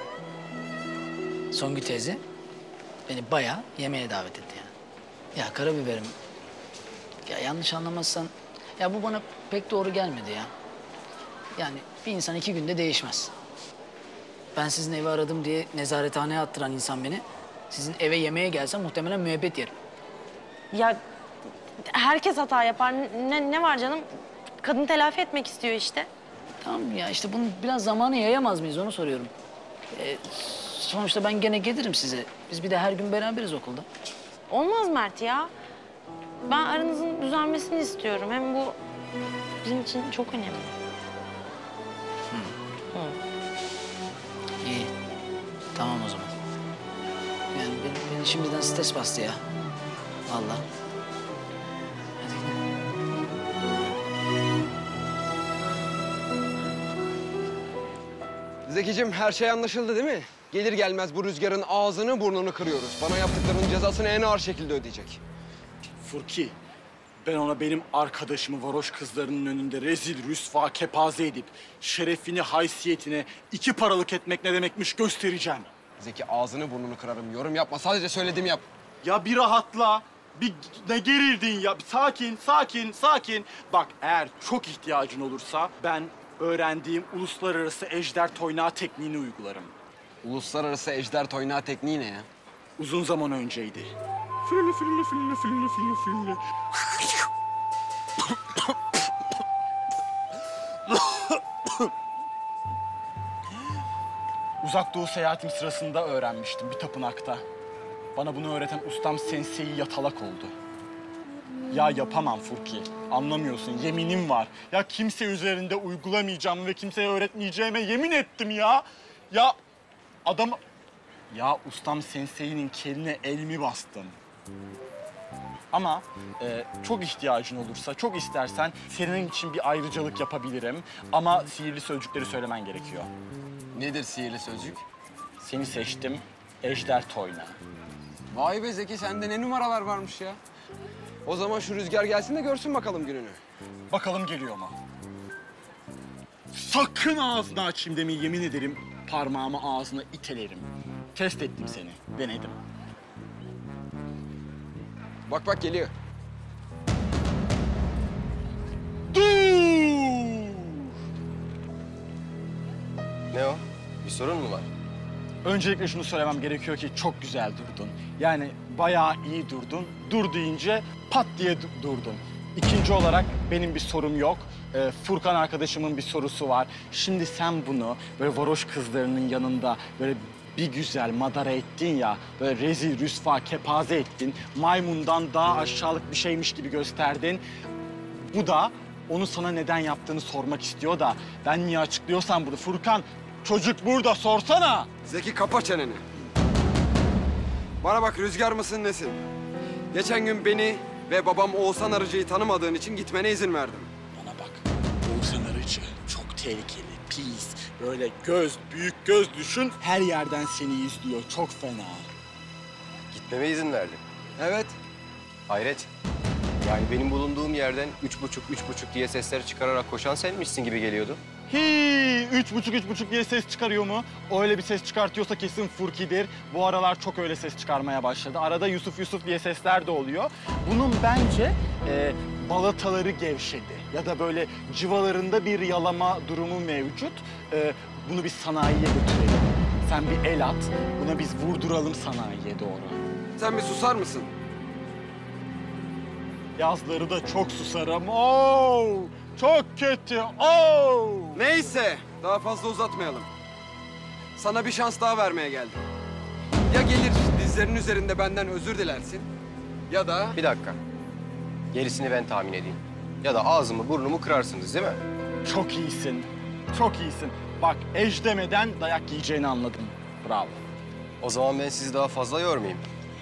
Songül teyze beni bayağı yemeğe davet etti yani. Ya karabiberim, ya yanlış anlamazsan, ya bu bana pek doğru gelmedi ya. Yani bir insan 2 günde değişmez. Ben sizin evi aradım diye nezarethaneye attıran insan beni, sizin eve yemeğe gelse muhtemelen müebbet yerim. Ya herkes hata yapar. Ne var canım? Kadın telafi etmek istiyor işte. Tamam ya, işte bunu biraz zamanı yayamaz mıyız onu soruyorum. Sonuçta ben gene gelirim size. Biz bir de her gün beraberiz okulda. Olmaz Mert ya. Ben aranızın düzelmesini istiyorum. Hem bu bizim için çok önemli. İyi. Tamam o zaman. Yani beni şimdiden stres bastı ya. Vallahi. Zekicim her şey anlaşıldı değil mi? Gelir gelmez bu Rüzgar'ın ağzını burnunu kırıyoruz. Bana yaptıklarının cezasını en ağır şekilde ödeyecek. Furki, ben ona benim arkadaşımı varoş kızlarının önünde rezil, rüsva, kepaze edip şerefini, haysiyetini 2 paralık etmek ne demekmiş göstereceğim. Zeki ağzını burnunu kırarım. Yorum yapma. Sadece söylediğimi yap. Ya bir rahatla. Bir ne gerildin ya? Bir sakin, sakin, sakin. Bak eğer çok ihtiyacın olursa ben öğrendiğim uluslararası ejder toynağı tekniğini uygularım. Uluslararası ejder toynağı tekniği ne ya? Uzun zaman önceydi. Fırlı fırlı fırlı fırlı fırlı fırlı. Uzak Doğu seyahatim sırasında öğrenmiştim bir tapınakta. Bana bunu öğreten ustam sensei yatalak oldu. Ya yapamam Furki. Anlamıyorsun. Yeminim var. Ya kimse üzerinde uygulamayacağım ve kimseye öğretmeyeceğime yemin ettim ya. Ya adam... Ya ustam sensei'nin keline elimi bastım. Ama çok ihtiyacın olursa, çok istersen senin için bir ayrıcalık yapabilirim. Ama sihirli sözcükleri söylemen gerekiyor. Nedir sihirli sözcük? Seni seçtim, ejder toynağı. Vay be Zeki, sende ne numaralar varmış ya. O zaman şu Rüzgar gelsin de görsün bakalım gününü. Bakalım geliyor mu? Sakın ağzını açayım demeyi yemin ederim. Parmağımı ağzına itelerim. Test ettim seni, denedim. Bak bak geliyor. Dur! Ne o? Bir sorun mu var? Öncelikle şunu söylemem gerekiyor ki çok güzel durdun. Yani bayağı iyi durdun. Dur deyince pat diye durdun. İkinci olarak benim bir sorum yok. Furkan arkadaşımın bir sorusu var. Şimdi sen bunu böyle varoş kızlarının yanında böyle bir güzel madara ettin ya, böyle rezil, rüsva, kepaze ettin. Maymundan daha aşağılık bir şeymiş gibi gösterdin. Bu da onu sana neden yaptığını sormak istiyor da ben niye açıklıyorsam bunu. Furkan, çocuk burada, sorsana. Zeki kapa çeneni. Bana bak, Rüzgar mısın nesin? Geçen gün beni ve babam Oğuzhan Arıcı'yı tanımadığın için gitmene izin verdim. Bana bak, Oğuzhan Arıcı çok tehlikeli, pis. Böyle büyük göz düşün, her yerden seni izliyor. Çok fena. Gitmeme izin verdin. Evet. Hayret. Yani benim bulunduğum yerden 3,5 diye sesler çıkararak koşan senmişsin gibi geliyordu. Üç buçuk diye ses çıkarıyor mu? O öyle bir ses çıkartıyorsa kesin Furki'dir. Bu aralar çok öyle ses çıkarmaya başladı. Arada Yusuf diye sesler de oluyor. Bunun bence balataları gevşedi. Ya da böyle civalarında bir yalama durumu mevcut. Bunu biz sanayiye götürelim. Sen bir el at, buna biz vurduralım sanayiye doğru. Sen bir susar mısın? Yazları da çok susarım. Oo! Çok kötü. Oo! Neyse, daha fazla uzatmayalım. Sana bir şans daha vermeye geldim. Ya gelir dizlerinin üzerinde benden özür dilersin ya da... Bir dakika. Gerisini ben tahmin edeyim. Ya da ağzımı burnumu kırarsınız değil mi? Çok iyisin. Çok iyisin. Bak demeden dayak yiyeceğini anladım. Bravo. O zaman ben sizi daha fazla yormayayım.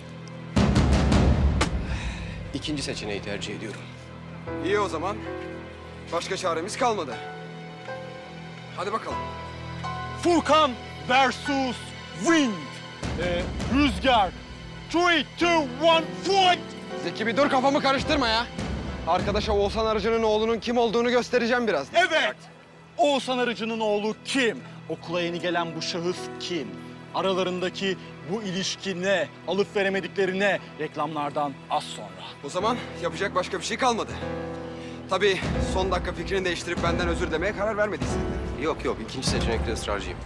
İkinci seçeneği tercih ediyorum. İyi o zaman. Başka çaremiz kalmadı. Hadi bakalım. Furkan versus Wind. Rüzgar. 3, 2, 1, fight! Zeki bir dur, kafamı karıştırma ya. Arkadaşa Oğuzhan Arıcı'nın oğlunun kim olduğunu göstereceğim biraz. Evet. Oğuzhan Arıcı'nın oğlu kim? Okula yeni gelen bu şahıs kim? Aralarındaki bu ilişki ne? Alıp veremedikleri ne? Reklamlardan az sonra. O zaman yapacak başka bir şey kalmadı. Tabii son dakika fikrini değiştirip benden özür dilemeye karar vermediysin. Yok, ikinci seçenekte ısrarcıyım.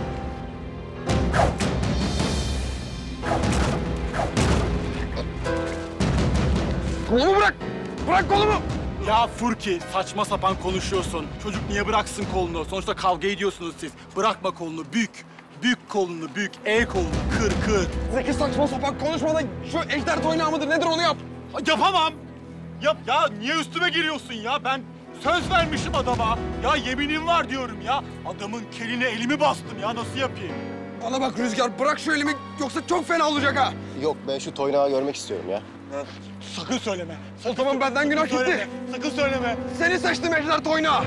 Kolumu bırak! Bırak kolumu! Ya Furki, saçma sapan konuşuyorsun. Çocuk niye bıraksın kolunu? Sonuçta kavga ediyorsunuz siz. Bırakma kolunu, bük. Bük kolunu, bük. El kolunu, kır. Zeki saçma sapan konuşmadan şu ejder toynağı mıdır nedir onu yap. Yapamam. Ya niye üstüme giriyorsun ya? Ben söz vermişim adama. Ya yeminim var diyorum ya. Adamın keline elimi bastım ya. Nasıl yapayım? Bana bak Rüzgar, bırak şu elimi yoksa çok fena olacak ha. Yok, ben şu toynağı görmek istiyorum ya. Sakın söyleme. O zaman benden günah gitti. Sakın söyleme. Seni seçtim ejder toynağı.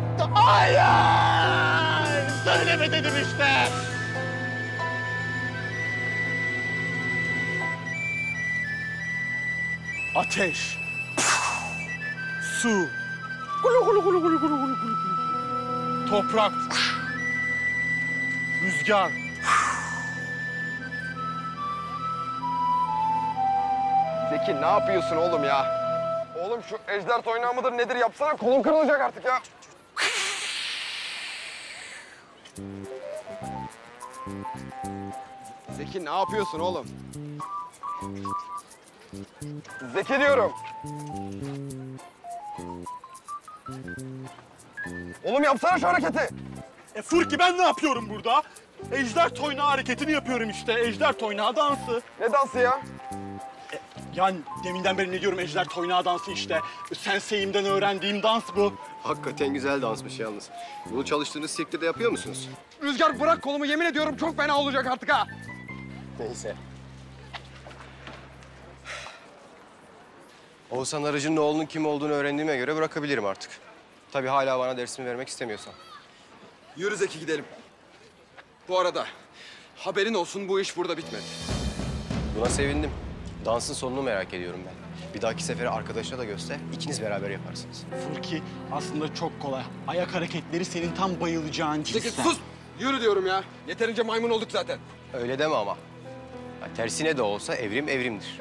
Hayır! Söyleme dedim işte. Ateş. Su. Toprak. Rüzgar. Zeki ne yapıyorsun oğlum ya? Oğlum şu ejder toynağı mıdır nedir yapsana, kolum kırılacak artık ya. Zeki ne yapıyorsun oğlum? Zeki diyorum. Oğlum yapsana şu hareketi. Furki ben ne yapıyorum burada? Ejder toynağı hareketini yapıyorum işte. Ejder toynağı dansı. Ne dansı ya? Yani deminden beri ne diyorum, ejder toynağı dansı işte. Sensei'imden öğrendiğim dans bu. Hakikaten güzel dansmış yalnız. Bunu çalıştığınız sirkte de yapıyor musunuz? Rüzgar bırak kolumu, yemin ediyorum çok fena olacak artık ha. Neyse. Oğuzhan Arıcı'nın oğlunun kim olduğunu öğrendiğime göre bırakabilirim artık. Tabii hala bana dersimi vermek istemiyorsan. Yürü Zeki gidelim. Bu arada haberin olsun, bu iş burada bitmedi. Buna sevindim. Dansın sonunu merak ediyorum ben. Bir dahaki sefere arkadaşına da göster, ikiniz beraber yaparsınız. Furki aslında çok kolay. Ayak hareketleri senin tam bayılacağın cinsten. Zeki sus! Yürü diyorum ya. Yeterince maymun olduk zaten. Öyle deme ama. Ya, tersine de olsa evrim evrimdir.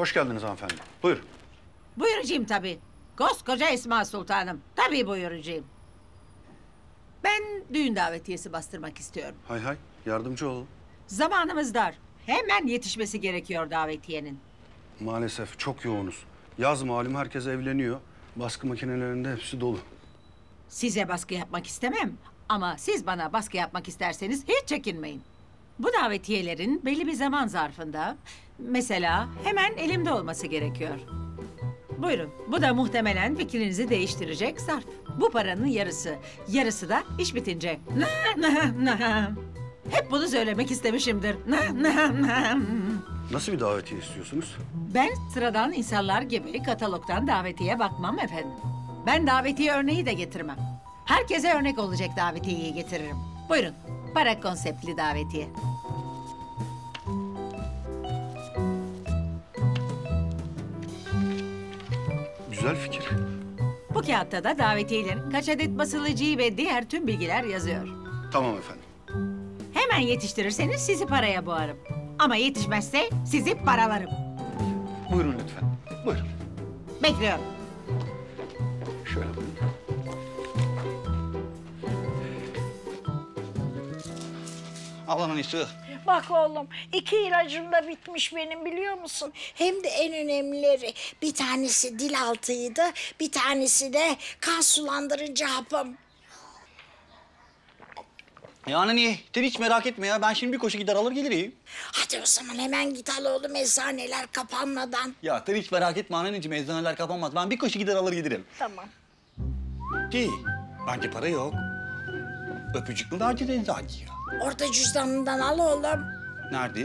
Hoş geldiniz hanımefendi. Buyurun. Buyuracağım tabii. Koskoca Esma Sultanım. Tabii buyuracağım. Ben düğün davetiyesi bastırmak istiyorum. Hay hay, yardımcı olun. Zamanımız dar. Hemen yetişmesi gerekiyor davetiyenin. Maalesef çok yoğunuz. Yaz malum herkes evleniyor. Baskı makinelerinde hepsi dolu. Size baskı yapmak istemem. Ama siz bana baskı yapmak isterseniz hiç çekinmeyin. Bu davetiyelerin belli bir zaman zarfında... mesela hemen elimde olması gerekiyor. Buyurun, bu da muhtemelen fikrinizi değiştirecek zarf. Bu paranın yarısı. Yarısı da iş bitince. Hep bunu söylemek istemişimdir. Nasıl bir davetiye istiyorsunuz? Ben sıradan insanlar gibi katalogdan davetiye bakmam efendim. Ben davetiye örneği de getirmem. Herkese örnek olacak davetiyeyi getiririm. Buyurun, para konseptli davetiye. Güzel fikir. Bu kağıtta da davetiyelerin kaç adet basılacağı ve diğer tüm bilgiler yazıyor. Tamam efendim. Hemen yetiştirirseniz sizi paraya boğarım. Ama yetişmezse sizi paralarım. Buyurun lütfen. Buyurun. Bekliyorum. Şöyle buyurun. Al anneannesi. Bak oğlum 2 ilacım da bitmiş benim biliyor musun? Hem de en önemlileri. Bir tanesi dil altıydı, bir tanesi de kan sulandırıcı hapım. Ya anneanne sen hiç merak etme ya. Ben şimdi bir koşu gider alır gelirim. Hadi o zaman hemen git al oğlum eczaneler kapanmadan. Ya sen hiç merak etme anneciğim. Eczaneler kapanmaz. Ben bir koşu gider alır gelirim. Tamam. Değil. Bence para yok. Öpücük mü vereceğiz eczacıya? Orada cüzdanından al oğlum. Nerede?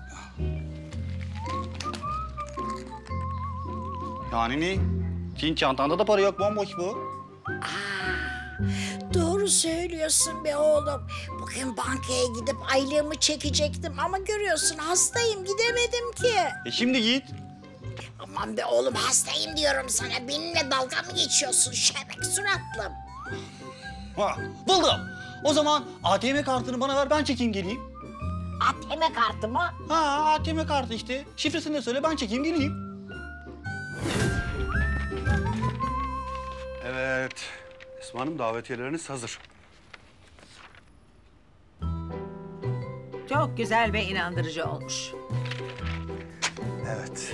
Yani ne? Senin çantanda da para yok, bomboş bu. Doğru söylüyorsun be oğlum. Bugün bankaya gidip aylığımı çekecektim ama görüyorsun hastayım gidemedim ki. Şimdi git. Aman be oğlum hastayım diyorum sana. Benimle dalga mı geçiyorsun şebek suratlım? Ha, buldum. O zaman ATM kartını bana ver, ben çekeyim geleyim. ATM kartı mı? Ha, ATM kartı işte. Şifresini de söyle, ben çekeyim geleyim. Evet. Esma Hanım davetiyeleriniz hazır. Çok güzel ve inandırıcı olmuş. Evet.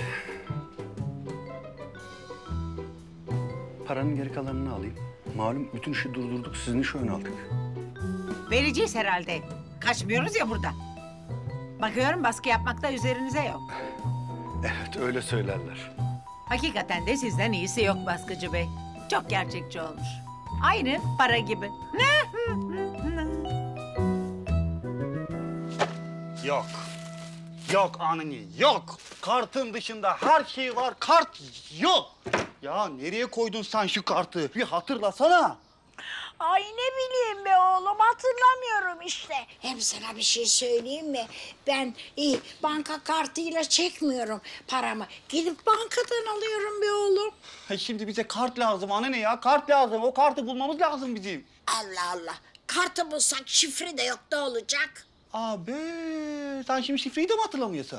Paranın geri kalanını alayım. Malum bütün işi durdurduk, sizin işi ön aldık. Vereceğiz herhalde. Kaçmıyoruz ya burada. Bakıyorum baskı yapmakta üzerinize yok. Evet, öyle söylerler. Hakikaten de sizden iyisi yok baskıcı bey. Çok gerçekçi olmuş. Aynı para gibi. Yok. Yok anne, yok. Kartın dışında her şey var, kart yok. Ya nereye koydun sen şu kartı? Bir hatırlasana. Ay ne bileyim be oğlum hatırlamıyorum işte. Hem sana bir şey söyleyeyim mi? Ben banka kartıyla çekmiyorum paramı. Gidip bankadan alıyorum be oğlum. Şimdi bize kart lazım anne ya, kart lazım. O kartı bulmamız lazım bizim. Allah Allah. Kartı bulsak şifre de yok ne olacak? Abi sen şimdi şifreyi de mi hatırlamıyorsun?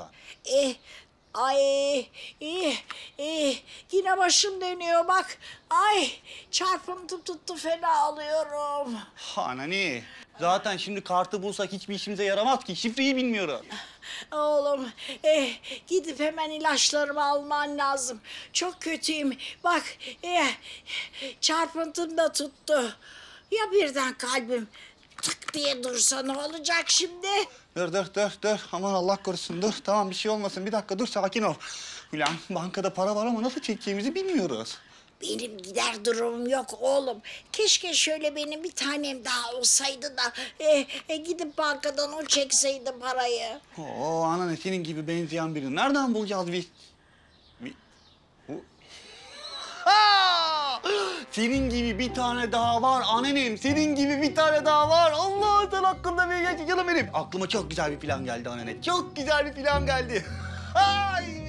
Ay yine başım dönüyor bak. Ay çarpıntı tuttu fena alıyorum. Anne zaten şimdi kartı bulsak hiçbir işimize yaramaz ki. Şifreyi bilmiyorum. Oğlum gidip hemen ilaçlarımı alman lazım. Çok kötüyüm. Bak çarpıntım da tuttu. Ya birden kalbim tık diye dursa ne olacak şimdi? Dur. Aman Allah korusun dur. Tamam bir şey olmasın. Bir dakika dur sakin ol. Ulan bankada para var ama nasıl çekeceğimizi bilmiyoruz. Benim gider durumum yok oğlum. Keşke şöyle benim bir tanem daha olsaydı da gidip bankadan o çekseydi parayı. Oo anne senin gibi benzeyen birini nereden bulacağız biz? Senin gibi bir tane daha var annenim. Senin gibi bir tane daha var. Allah sen hakkında bir geç canım benim. Aklıma çok güzel bir plan geldi anne. Çok güzel bir plan geldi. Ay!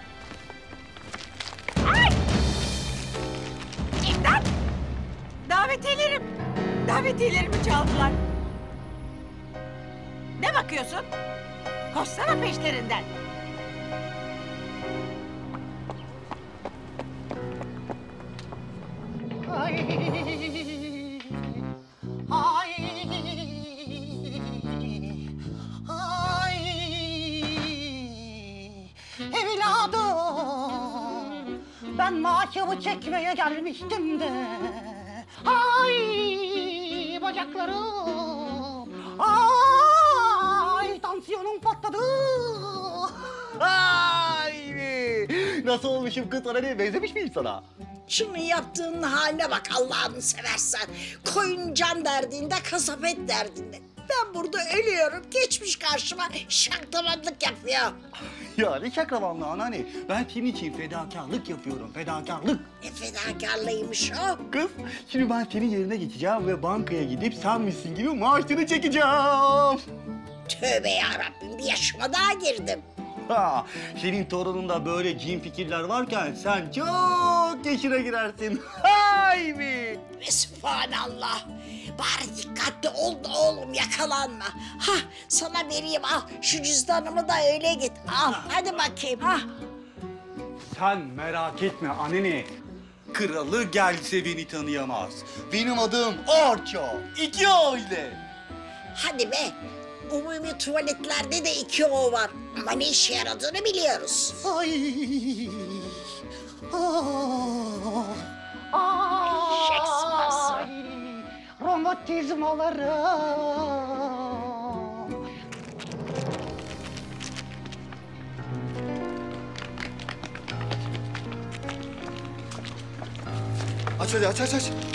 İmdat! Davetiyelerimi çaldılar. Ne bakıyorsun? Koşsana peşlerinden. Ay, ay, ay, evladım, ben maaşımı çekmeye gelmiştim de. Ay, bacaklarım, ay, tansiyonum patladı. Ay! Nasıl olmuşum kız anne? Benzemiş miyim sana? Şunun yaptığının haline bak Allah'ını seversen. Koyun can derdinde, kasap et derdinde. Ben burada ölüyorum, geçmiş karşıma şaklamanlık yapıyor. Ya ne şakrabanlı anneanne. Ben senin için fedakarlık yapıyorum, fedakarlık. Ne fedakarlığıymış o? Kız, şimdi ben senin yerine geçeceğim ve bankaya gidip sen misin gibi maaşını çekeceğim. Tövbe yarabbim, bir yaşıma daha girdim. Ha, senin torununda böyle cin fikirler varken sen çok yaşına girersin. Hay mi? Ve sübhanallah. Bari dikkatli ol da oğlum, yakalanma. Ha, sana vereyim, al. Şu cüzdanımı da öyle git. Al, hadi bakayım. Ha. Sen merak etme anne. Kralı gelse beni tanıyamaz. Benim adım Orço. İki aile. Hadi be. Umumi tuvaletlerde de 2 O var. Ama ne işe yaradığını biliyoruz. Ay, ay, romatizmalarım. Aç hadi aç.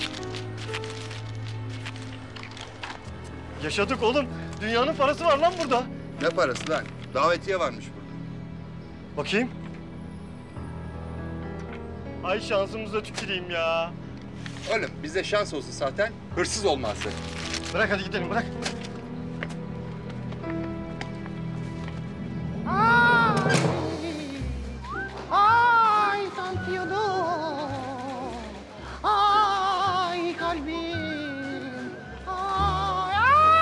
Yaşadık oğlum. Dünyanın parası var lan burada. Ne parası lan? Davetiye varmış burada. Bakayım. Ay şansımıza tüküreyim ya. Oğlum bize şans olsa zaten hırsız olmazdı. Bırak hadi gidelim, bırak. Ay, tansiyonum. Ay, kalbim. Ay,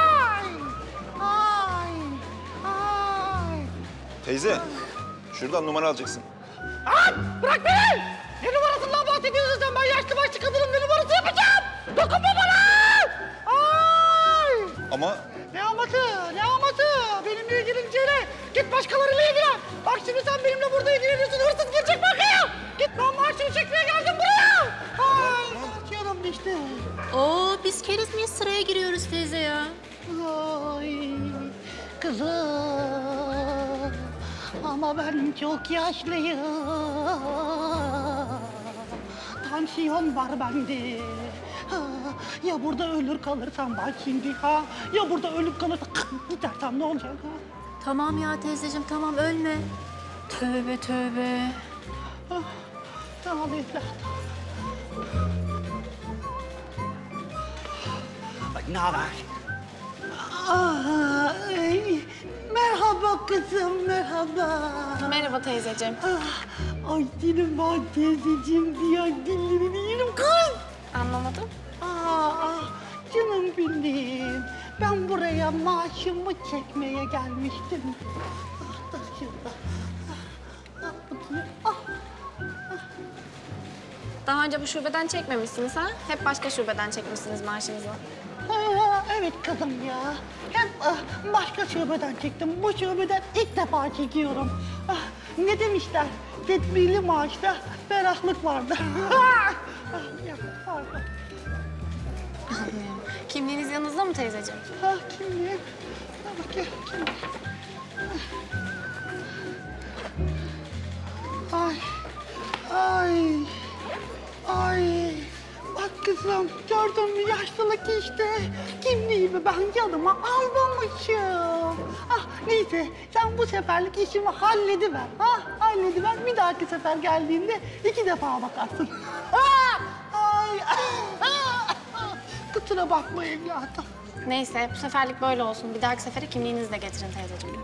ay, ay. Teyze, şuradan numara alacaksın. Ay, bırak beni! Ne numarasından bahsediyorsun sen? Ben yaşlı başlı kadının ne numarası yapacağım? Dokunma bana! Ay! Ama Ne aması? Benimle ilgileneceğine git başkalarıyla ilgilen. Bak şimdi sen benimle burada ilgileniyorsun, hırsız girecek bankaya. Git, ben maaşımı çekmeye geldim buraya. Ay, tansiyonum düştü. Oo, biz keriz miyiz? Sıraya giriyoruz teyze ya. Ay, kızım. Ama ben çok yaşlıyım. Tansiyon var bende. Ha, ya burada ölür kalırsam ben şimdi ha? Ya burada ölüp kalırsam gidersem ne olacak ha? Tamam ya teyzeciğim, tamam ölme. Tövbe tövbe. Ah, tamam evladım. Ne haber? Merhaba kızım, merhaba. Merhaba teyzeciğim. Ay senin ben teyzeciğim diye dillerini yerim kız. Anlamadım. Canım benim. Ben buraya maaşımı çekmeye gelmiştim. Da şurada. Daha önce bu şubeden çekmemişsiniz ha? Hep başka şubeden çekmişsiniz maaşınızı. Evet kızım ya. Hep başka şubeden çektim. Bu şubeden ilk defa çekiyorum. Ne demişler? Tedbirli maaşta ferahlık vardı. Pardon. Kimliğiniz yanınızda mı teyzeciğim? Kimliğim. Bakayım kimliğim. Ay. Bak kızım, gördün mü yaşlılık işte. Kimliğimi ben yanıma almamışım. Neyse, sen bu seferlik işimi hallediver. Hallediver. Bir dahaki sefer geldiğinde 2 defa bakarsın. Ay. Kusura bakma evladım. Neyse, bu seferlik böyle olsun. Bir dahaki sefere kimliğinizi de getirin teyzeciğim.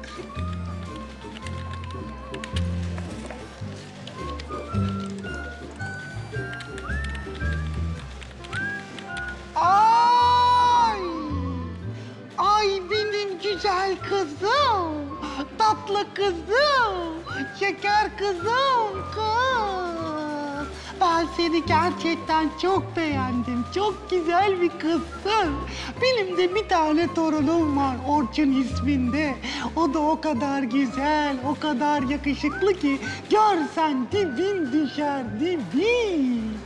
tatlı kızım. Şeker kızım, kız. Ben seni gerçekten çok beğendim. Çok güzel bir kızsın. Benim de bir tane torunum var Orçun isminde. O da o kadar güzel, o kadar yakışıklı ki görsen dibin düşer, dibin.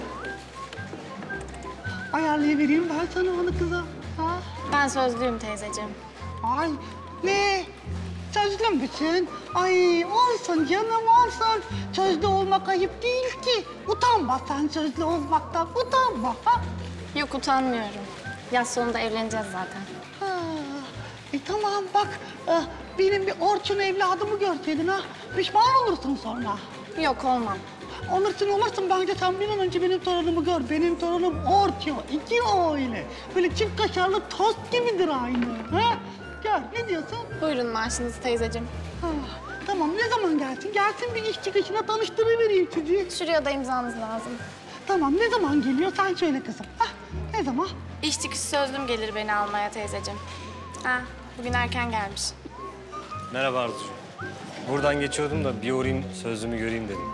Ayarlayıvereyim ben sana onu kıza. Ha? Ben sözlüyüm teyzeciğim. Ay ne? Sözlü müsün? Ay olsun canım olsun. Sözlü olmak ayıp değil ki. Utanma sen sözlü olmaktan, utanma. Ha? Yok utanmıyorum. Yaz sonunda evleneceğiz zaten. Ha. Tamam bak benim bir Orçun evladımı görseydin ha. Pişman olursun sonra. Yok olmam. Olursun bence sen bir an önce benim torunumu gör. Benim torunum Orçun. 2 o öyle. Böyle çift kaşarlı tost gibidir aynı. Ha? Gel ne diyorsun? Buyurun maaşınızı teyzeciğim. Tamam ne zaman gelsin? Gelsin bir iş çıkışına tanıştırıvereyim sizi. Şuraya da imzanız lazım. Tamam ne zaman geliyor sen söyle kızım. Ne zaman? İş çıkışı sözlüm gelir beni almaya teyzeciğim. Bugün erken gelmiş. Merhaba Arzucuğum. Buradan geçiyordum da bir uğrayayım, sözlümü göreyim dedim.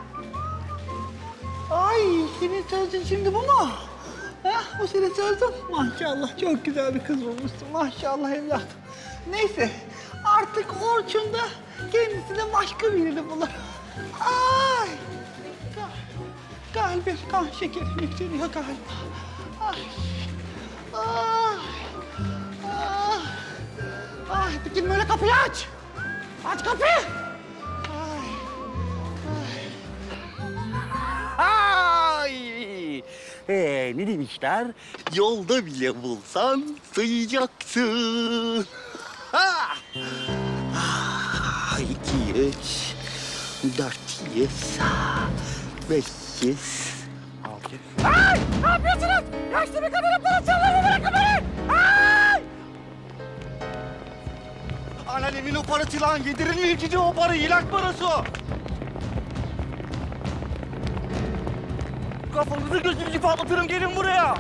Ay senin sözün şimdi bu mu? Bu senin sözün. Maşallah çok güzel bir kız olmuşsun. Maşallah evladım. Neyse artık Orçun da kendisine başka birini bulur. Ay! Kalbim, kan şekerim yükseliyor galiba. Ay! Ay! Ay! Ay! Dikilme öyle kapıyı aç! Aç kapıyı! Ay! Ne demişler? Yolda bile bulsan sayacaksın. Ha! 200, 400, 500, 600. Ay! Ne yapıyorsunuz? Yaşlı bir kadının parasını bırakın beni! Ay! Anneannemin o parası lan. Yedirilmiyor ki o para. İlaç parası o. Kafanızı gözünüzü patlatırım. Gelin buraya.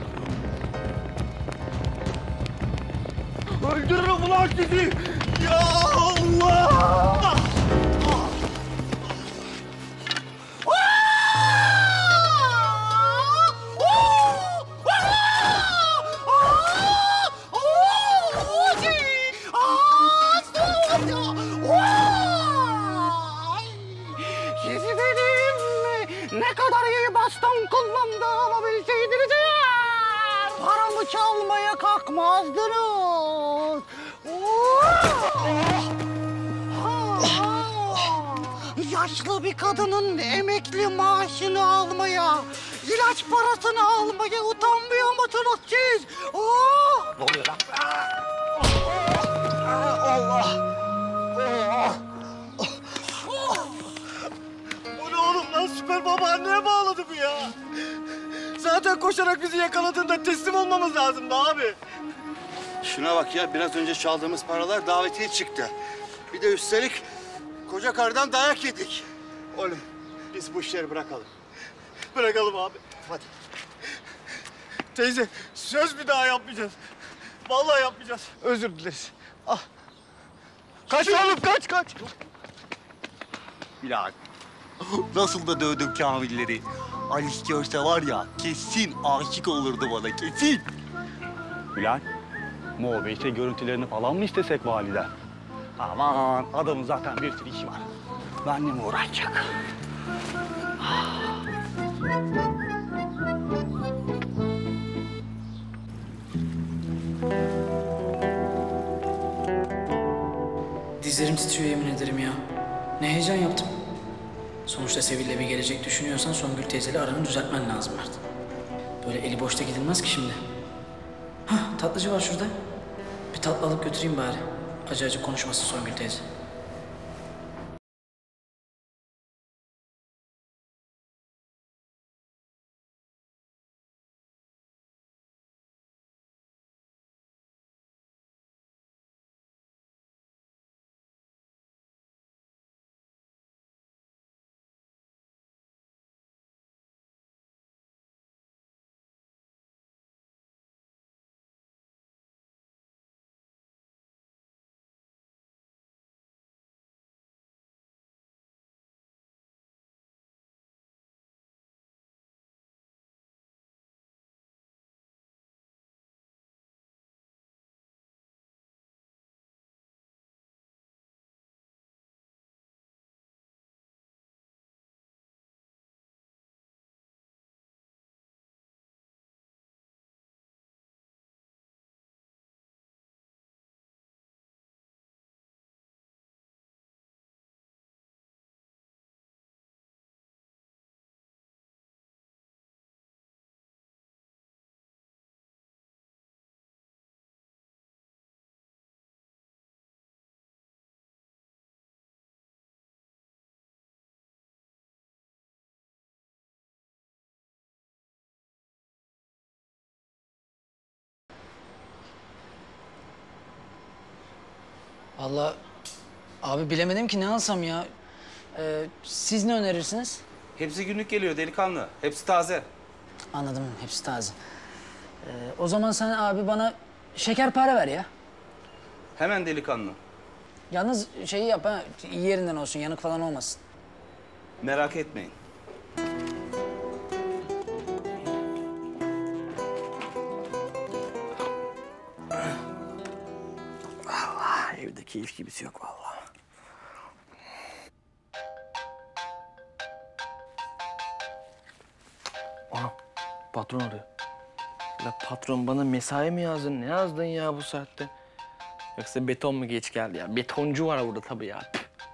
Öldürürüm ulan sizi. Ya Allah! Sizi benim ne kadar iyi baston kullandığımı bilseydiniz eğer paramı çalmaya kalkmazdınız. Yaşlı bir kadının emekli maaşını almaya, ilaç parasını almaya utanmıyor musunuz siz? Ne oluyor lan? Allah! Bu ne oğlum lan? Süper baba anneye bağladı bu ya. Zaten koşarak bizi yakaladığında teslim olmamız lazımdı abi. Şuna bak ya, biraz önce çaldığımız paralar davetiye çıktı. Bir de üstelik koca karıdan dayak yedik. Oğlum, biz bu işleri bırakalım. Bırakalım abi. Hadi. Teyze, söz bir daha yapmayacağız. Vallahi yapmayacağız. Özür dileriz. Ah. Kaç oğlum, kaç. Bilal, nasıl da dövdüm Kamilleri. Alice görse var ya, kesin aşık olurdu bana, kesin. Bilal, Moğbeyse görüntülerini falan mı istesek validen? Aman, adamın zaten bir sürü işi var. Benle mi uğraşacak? Dizlerim titriyor yemin ederim ya. Ne heyecan yaptım. Sonuçta Sevil'le bir gelecek düşünüyorsan Songül teyzeyle aranı düzeltmen lazım Mert. Böyle eli boşta gidilmez ki şimdi. Hah, tatlıcı var şurada. Bir tatlı alıp götüreyim bari. Acı acı konuşmasın Songül teyze. Vallahi abi bilemedim ki ne alsam ya. Siz ne önerirsiniz? Hepsi günlük geliyor delikanlı. Hepsi taze. Anladım, hepsi taze. O zaman sen abi bana şekerpare ver ya. Hemen delikanlı. Yalnız şeyi yap ha, iyi yerinden olsun, yanık falan olmasın. Merak etmeyin. Allah, evde keyif gibisi yok vallahi. Aha, patron arıyor. La patron bana mesai mi yazdın? Ne yazdın ya bu saatte? Yoksa beton mu geç geldi ya? Betoncu var burada tabii ya.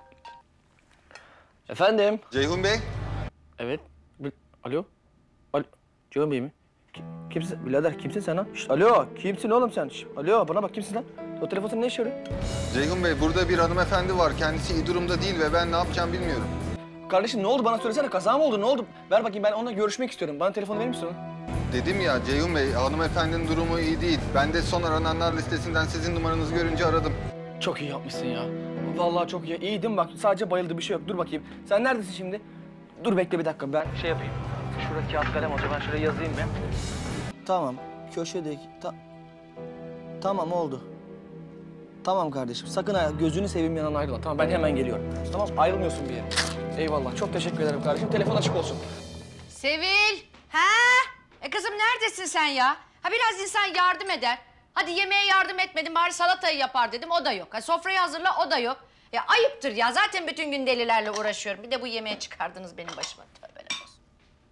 Efendim? Ceyhun Bey. Evet. Alo? Alo? Ceyhun Bey mi? Kimsin? Birader kimsin sen ha? Şişt, alo, kimsin oğlum sen? Şişt, alo, bana bak kimsin lan? O telefonun ne işi arıyor? Ceyhun Bey, burada bir hanımefendi var. Kendisi iyi durumda değil ve ben ne yapacağım bilmiyorum. Kardeşim ne oldu? Bana söylesene. Kaza mı oldu? Ne oldu? Ver bakayım, ben onunla görüşmek istiyorum. Bana telefonu verir misin ona? Dedim ya Ceyhun Bey, hanımefendinin durumu iyi değil. Ben de son arananlar listesinden sizin numaranızı görünce aradım. Çok iyi yapmışsın ya. Vallahi çok iyi. İyi değil mi? Bak sadece bayıldı, bir şey yok. Dur bakayım. Sen neredesin şimdi? Dur bekle bir dakika. Ben şey yapayım. Şurada kağıt kalem olacak. Ben şuraya yazayım ben. Tamam. Köşedeki... Tamam oldu. Tamam kardeşim. Sakın gözünü seveyim yanından ayrılma. Tamam ben hemen geliyorum. Tamam ayrılmıyorsun bir yere. Eyvallah. Çok teşekkür ederim kardeşim. Telefon açık olsun. Sevil. Ha? Kızım neredesin sen ya? Ha biraz insan yardım eder. Hadi yemeğe yardım etmedim bari salatayı yapar dedim o da yok. Ha, sofrayı hazırla o da yok. Ya ayıptır ya zaten bütün gün delilerle uğraşıyorum. Bir de bu yemeğe çıkardınız benim başıma. Tövbeler olsun.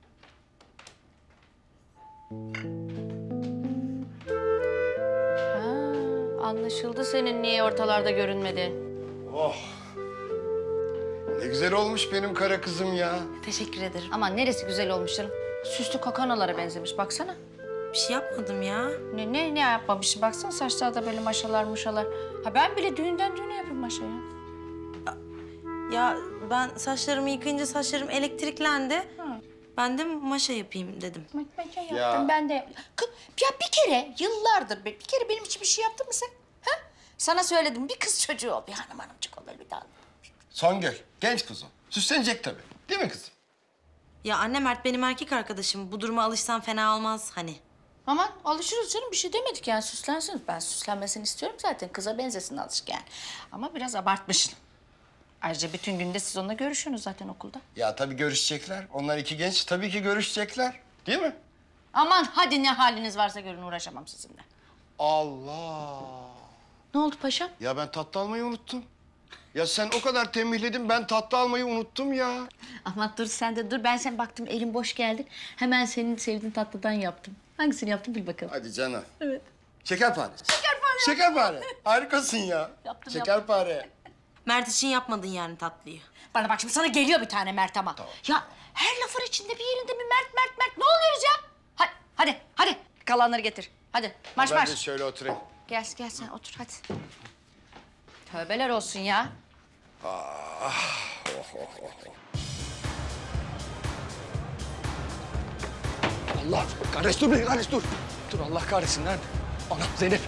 Ha, anlaşıldı senin niye ortalarda görünmedin. Oh. Ne güzel olmuş benim kara kızım ya. Teşekkür ederim. Ama neresi güzel olmuş canım. Süslü kakanalara benzemiş baksana. Bir şey yapmadım ya. Ne yapmamışsın? Baksana saçlarda böyle maşalar muşalar. Ha ben bile düğünden düğüne yapayım maşa ya. Ya ben saçlarımı yıkayınca saçlarım elektriklendi. Ben de maşa yapayım dedim. Maşa yaptım ben de. Ya bir kere yıllardır bir kere benim için bir şey yaptın mı sen? Ha? Sana söyledim bir kız çocuğu ol, bir hanımcık ol bir daha. Songül, genç kızım. Süslenecek tabii. Değil mi kızım? Ya anne Mert benim erkek arkadaşım. Bu duruma alışsam fena olmaz hani. Aman alışırız canım bir şey demedik yani süslensin. Ben süslenmesini istiyorum zaten kıza benzesin azıcık yani. Ama biraz abartmışsın. Ayrıca bütün günde siz onunla görüşüyorsunuz zaten okulda. Ya tabii görüşecekler. Onlar iki genç tabii ki görüşecekler. Değil mi? Aman hadi ne haliniz varsa görün uğraşamam sizinle. Allah! Ne oldu paşam? Ya ben tatlı almayı unuttum. Ya sen o kadar tembihledin ben tatlı almayı unuttum ya. Aman dur sen de dur ben sen baktım elim boş geldin. Hemen senin sevdiğin tatlıdan yaptım. Hangisini yaptım bil bakalım. Hadi canım. Evet. Şekerpare. Şekerpare. Şekerpare. Harikasın ya. Yaptım, Şekerpare. Mert için yapmadın yani tatlıyı. Bana bak şimdi sana geliyor bir tane Mert ama. Tamam. Ya her lafın içinde bir yerinde bir Mert. Ne oluyoruz ya? Hadi. Kalanları getir. Hadi marş Ben marş. de şöyle oturayım. Gel sen otur hadi. Tövbeler olsun ya. Allah! Kardeş dur kardeş dur. Dur Allah kahretsin nerede? Anam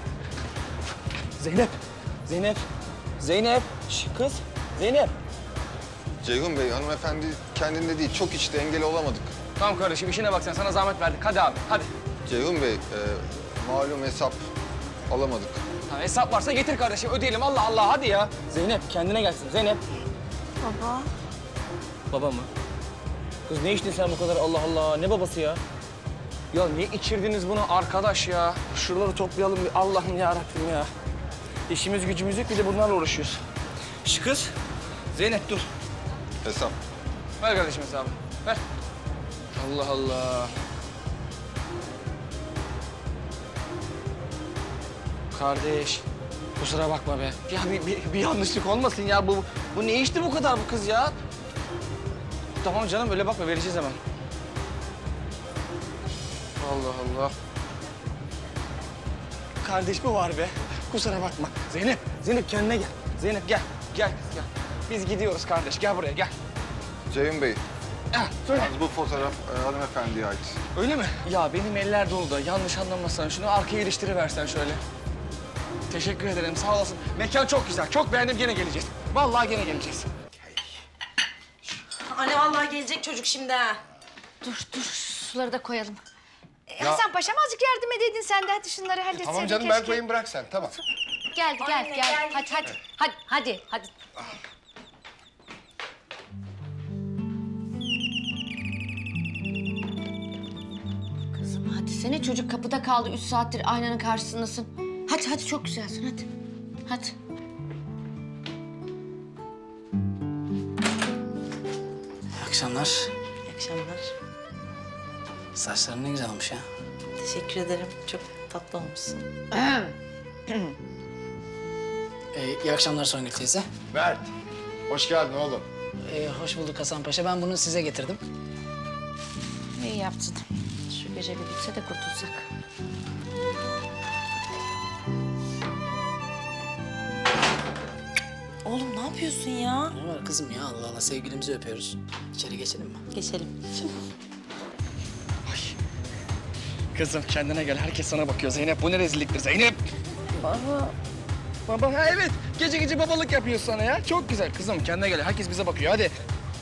Zeynep. Şş, kız. Zeynep. Ceyhun Bey, hanımefendi kendinde değil. Çok içti, engel olamadık. Tamam kardeşim işine bak sen. Sana zahmet verdik. Hadi abi hadi. Ceyhun Bey, malum hesap alamadık. Ha, hesap varsa getir kardeşim ödeyelim. Allah hadi ya. Zeynep kendine gelsin. Zeynep. Baba. Baba mı? Kız ne içtin sen bu kadar Allah Allah? Ne babası ya? Ya niye içirdiniz bunu arkadaş ya? Şuraları toplayalım bir Allah'ım yarabbim ya. İşimiz gücümüz yok bir de bunlarla uğraşıyoruz. Şş kız. Zeynep dur. Hesap. Ver kardeşim hesabı. Ver. Allah Allah. Kardeş. Kusura bakma be. Ya bir yanlışlık olmasın ya. Bu ne içti bu kadar bu kız ya? Tamam canım öyle bakma vereceğiz hemen. Allah Allah. Kardeş mi var be? Kusura bakma. Zeynep kendine gel. Zeynep gel. Gel kız gel. Biz gidiyoruz kardeş. Gel buraya gel. Ceyhun Bey, Söyle. yalnız bu fotoğraf hanımefendiye ait. Öyle mi? Ya benim eller dolu da yanlış anlamasan şunu arkaya iliştiriversen şöyle. Teşekkür ederim, sağ olasın. Mekan çok güzel, çok beğendim. Gene geleceğiz. Vallahi gene geleceğiz. Anne vallahi gelecek çocuk şimdi ha. Dur suları da koyalım. Ya- Hasan Paşa'm azıcık yardım edeydin sen de. Hadi şunları halletseydin. Tamam canım ben koyayım bırak sen tamam. Gel. Hadi. Kızım hadi sene çocuk kapıda kaldı. 3 saattir aynanın karşısındasın. Hadi çok güzelsin hadi. İyi akşamlar. İyi akşamlar. Saçların ne güzel olmuş ya. Teşekkür ederim. Çok tatlı olmuşsun. İyi akşamlar Songül teyze. Mert, hoş geldin oğlum. Hoş bulduk Hasan Paşa. Ben bunu size getirdim. İyi yaptın. Şu gece bir bitse de kurtulsak. Oğlum ne yapıyorsun ya? Ne var kızım ya? Allah Allah, sevgilimizi öpüyoruz. İçeri geçelim mi? Geçelim. Kızım kendine gel, herkes sana bakıyor. Zeynep, bu ne rezilliktir Zeynep? Baba, ha evet. Gece babalık yapıyor sana ya. Çok güzel. Kızım kendine gel, herkes bize bakıyor. Hadi.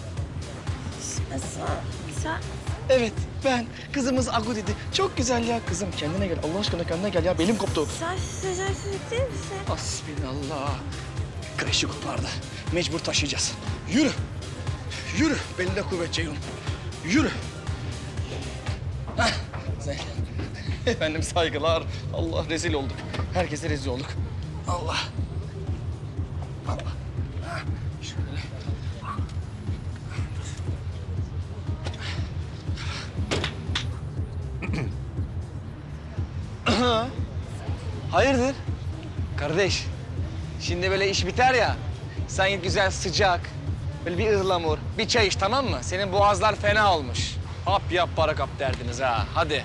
Sen... Evet, ben. Kızımız Agu dedi. Çok güzel ya kızım. Kendine gel. Allah aşkına kendine gel ya. Belim koptu. Sen sıcak değil misin? Hasbinallah. Kreşi kopardı. Mecbur taşıyacağız. Yürü. Yürü. Belinde kuvvet Ceyhun. Yürü. Hah. Zeynep. Efendim saygılar. Allah rezil olduk. Herkese rezil olduk. Allah. Allah. Ha, şöyle. Hayırdır? Kardeş, şimdi böyle iş biter ya, sen git güzel sıcak, böyle bir ıhlamur, bir çay iç tamam mı? Senin boğazlar fena olmuş. Hap yap para kap derdiniz ha, hadi.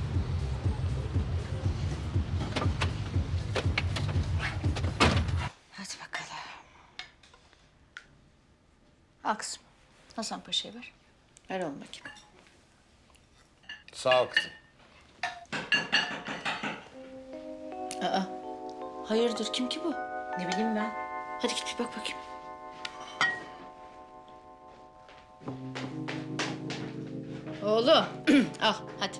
Hadi bakalım. Al kızım. Hasan Paşa'ya ver. Ver oğlum bakayım. Sağ ol kızım. Aa. Hayırdır kim ki bu? Ne bileyim ben. Hadi git bir bak bakayım. Oğlum al hadi.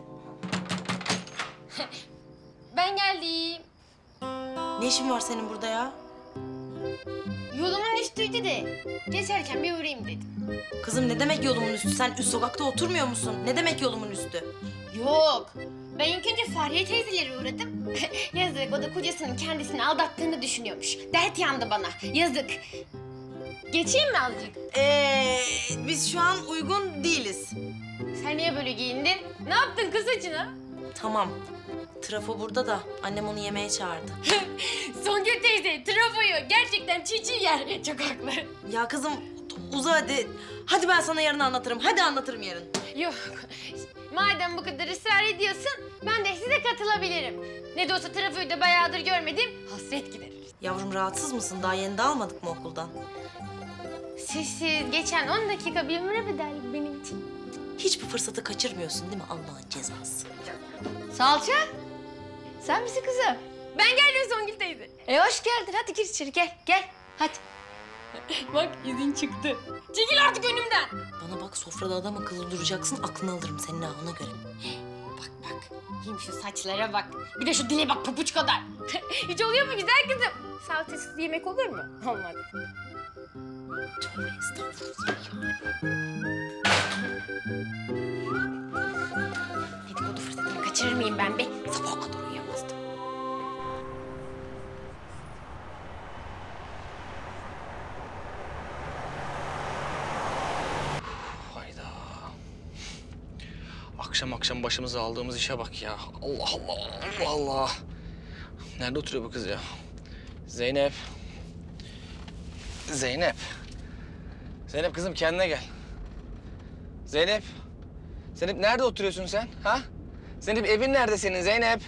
Ben geldim. Ne işin var senin burada ya? Yolumun üstüydü de geçerken bir uğrayayım dedim. Kızım ne demek yolumun üstü? Sen üst sokakta oturmuyor musun? Ne demek yolumun üstü? Yok. Ben ilk önce Fahriye teyzeleri uğradım. Yazık, o da kocasının kendisini aldattığını düşünüyormuş. Dert yandı bana. Yazık. Geçeyim mi azıcık? Biz şu an uygun değiliz. Sen niye böyle giyindin? Ne yaptın kız saçına? Tamam. Trafo burada da annem onu yemeğe çağırdı. Songül teyze, trafoyu gerçekten çiğ yer. Çok haklı. Ya kızım uza hadi. Hadi ben sana yarın anlatırım. Hadi anlatırım yarın. Yok. Madem bu kadar ısrar ediyorsun, ben de size katılabilirim. Ne de olsa trafoyu da bayağıdır görmedim, hasret gideririz. Yavrum rahatsız mısın? Daha yeni dağılmadık mı okuldan? Siz geçen 10 dakika bir ömre bedellik benim için. Hiçbir fırsatı kaçırmıyorsun değil mi Allah'ın cezası? Salça, sen misin kızım? Ben geldim Songül teyze. Hoş geldin, hadi gir içeri, gel. Hadi. Bak izin çıktı. Çekil artık önümden. Bana bak sofrada adam akıllı duracaksın, aklını alırım senin ha ona göre. Bak, hem şu saçlara bak. Bir de şu dile bak papuç kadar. Hiç oluyor mu güzel kızım? Salçasız yemek olur mu? Olmaz. Tövbe estağfurullah. Dedikodu fırsatını kaçırır mıyım ben be? Sabaha kadar uyuyamazdım. Hayda. Akşam başımıza aldığımız işe bak ya. Allah Allah. Nerede oturuyor bu kız ya? Zeynep. Zeynep kızım kendine gel. Zeynep nerede oturuyorsun sen? Ha? Zeynep evin nerede senin Zeynep?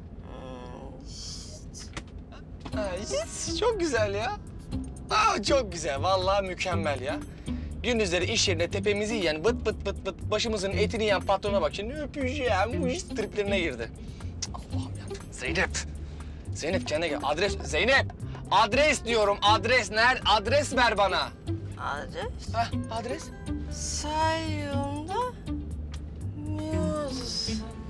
Çok güzel ya. Çok güzel. Vallahi mükemmel ya. Gündüzleri iş yerinde tepemizi yiyen, bıt bıt başımızın etini yiyen patrona bak. Şimdi öpeceğim, bu iş triplerine girdi. Allah'ım ya. Zeynep. Zeynep kendine gel. Adres, Zeynep! Adres diyorum, adres. Nerede? Adres ver bana. Adres? Hah, adres. Sayımda Muse.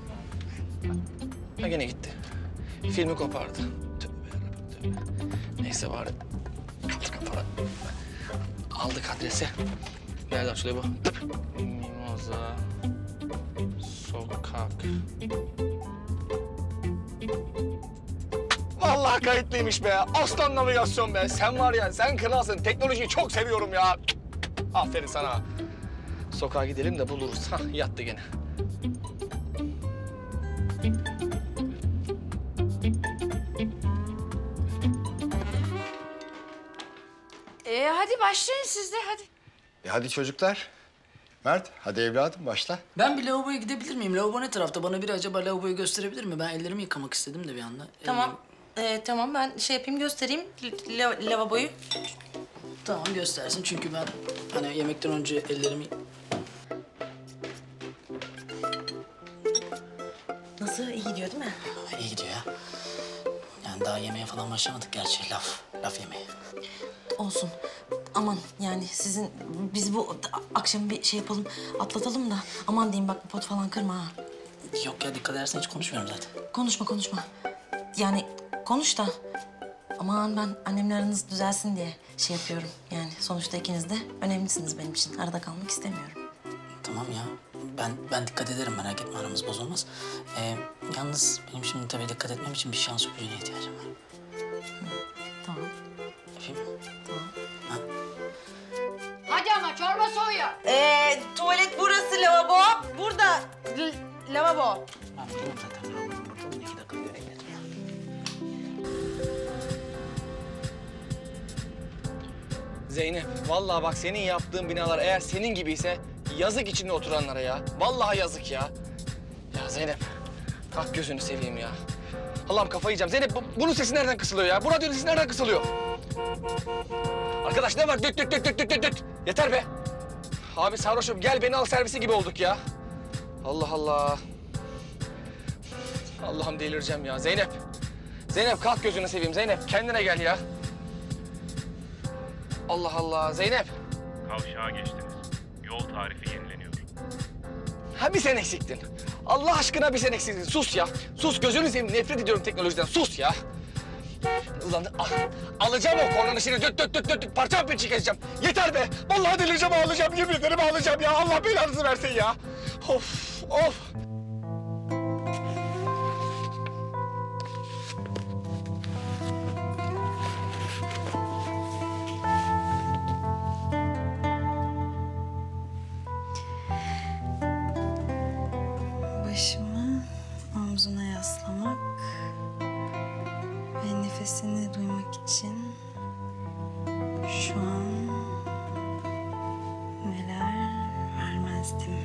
Ha gene gitti. Filmi kopardı. Tövbe yarabbim, tövbe. Neyse bari. Kaldır kafanı. Aldık adresi. Nerede açılıyor bu? Mimoza Sokak. Vallahi kayıtlıymış be. Aslan navigasyon be. Sen var ya, sen kralsın. Teknolojiyi çok seviyorum ya. Aferin sana. Sokağa gidelim de buluruz. Hah, yattı gene. Hadi başlayın siz de hadi. Hadi çocuklar. Mert, hadi evladım başla. Ben bir lavaboya gidebilir miyim? Lavabo ne tarafta? Bana biri acaba lavaboyu gösterebilir mi? Ben ellerimi yıkamak istedim de bir anda. Tamam. Tamam ben şey yapayım göstereyim lavaboyu. Tamam göstersin çünkü ben hani yemekten önce ellerimi... Nasıl? İyi gidiyor değil mi? İyi gidiyor ya. Yani daha yemeğe falan başlamadık gerçi. Laf yemeği. Olsun. Aman yani biz bu akşam bir şey yapalım, atlatalım da. Aman diyeyim bak pot falan kırma ha. Yok ya dikkat edersen hiç konuşmuyorum zaten. Konuşma. Yani konuş da. Aman ben annemle aranız düzelsin diye şey yapıyorum. Yani sonuçta ikiniz de önemlisiniz benim için. Arada kalmak istemiyorum. Tamam ya. Ben dikkat ederim merak etme aramız bozulmaz. Yalnız benim şimdi tabii dikkat etmem için bir şans öpücüğüne ihtiyacım var. Tamam. Öpeyim mi? Tamam. Hadi ama çorba soğuyor. Tuvalet burası, lavabo. Burada lavabo. Ben biliyorum zaten lavabonun burada. 2 dakika göreyim dedim ya. Zeynep, vallahi bak senin yaptığın binalar eğer senin gibiyse yazık içinde oturanlara ya. Vallahi yazık ya. Ya Zeynep, kalk gözünü seveyim ya. Allah'ım kafayı yiyeceğim. Zeynep, bunun sesi nereden kısılıyor ya? Bu radyonun sesi nereden kısılıyor? Arkadaş ne var? Düt. Yeter be. Abi sarhoşum gel beni al servisi gibi olduk ya. Allah Allah. Allah'ım delireceğim ya. Zeynep. Zeynep kalk gözünü seveyim Zeynep. Kendine gel ya. Allah Allah. Zeynep. Kavşağa geçtiniz. Yol tarifi yenileniyor. Ha bir sen eksiktin. Allah aşkına bir sen eksiktin. Sus ya. Sus gözünü seveyim. Nefret ediyorum teknolojiden. Sus ya. Ulan alacağım o kornanın içine düt parça bir keseceğim. Yeter be. Vallahi delireceğim ağlayacağım. Yemin ederim ağlayacağım ya. Allah belanızı versin ya. Of. Başımı omzuna yaslamak ve nefesini duymak için şu an neler vermezdim.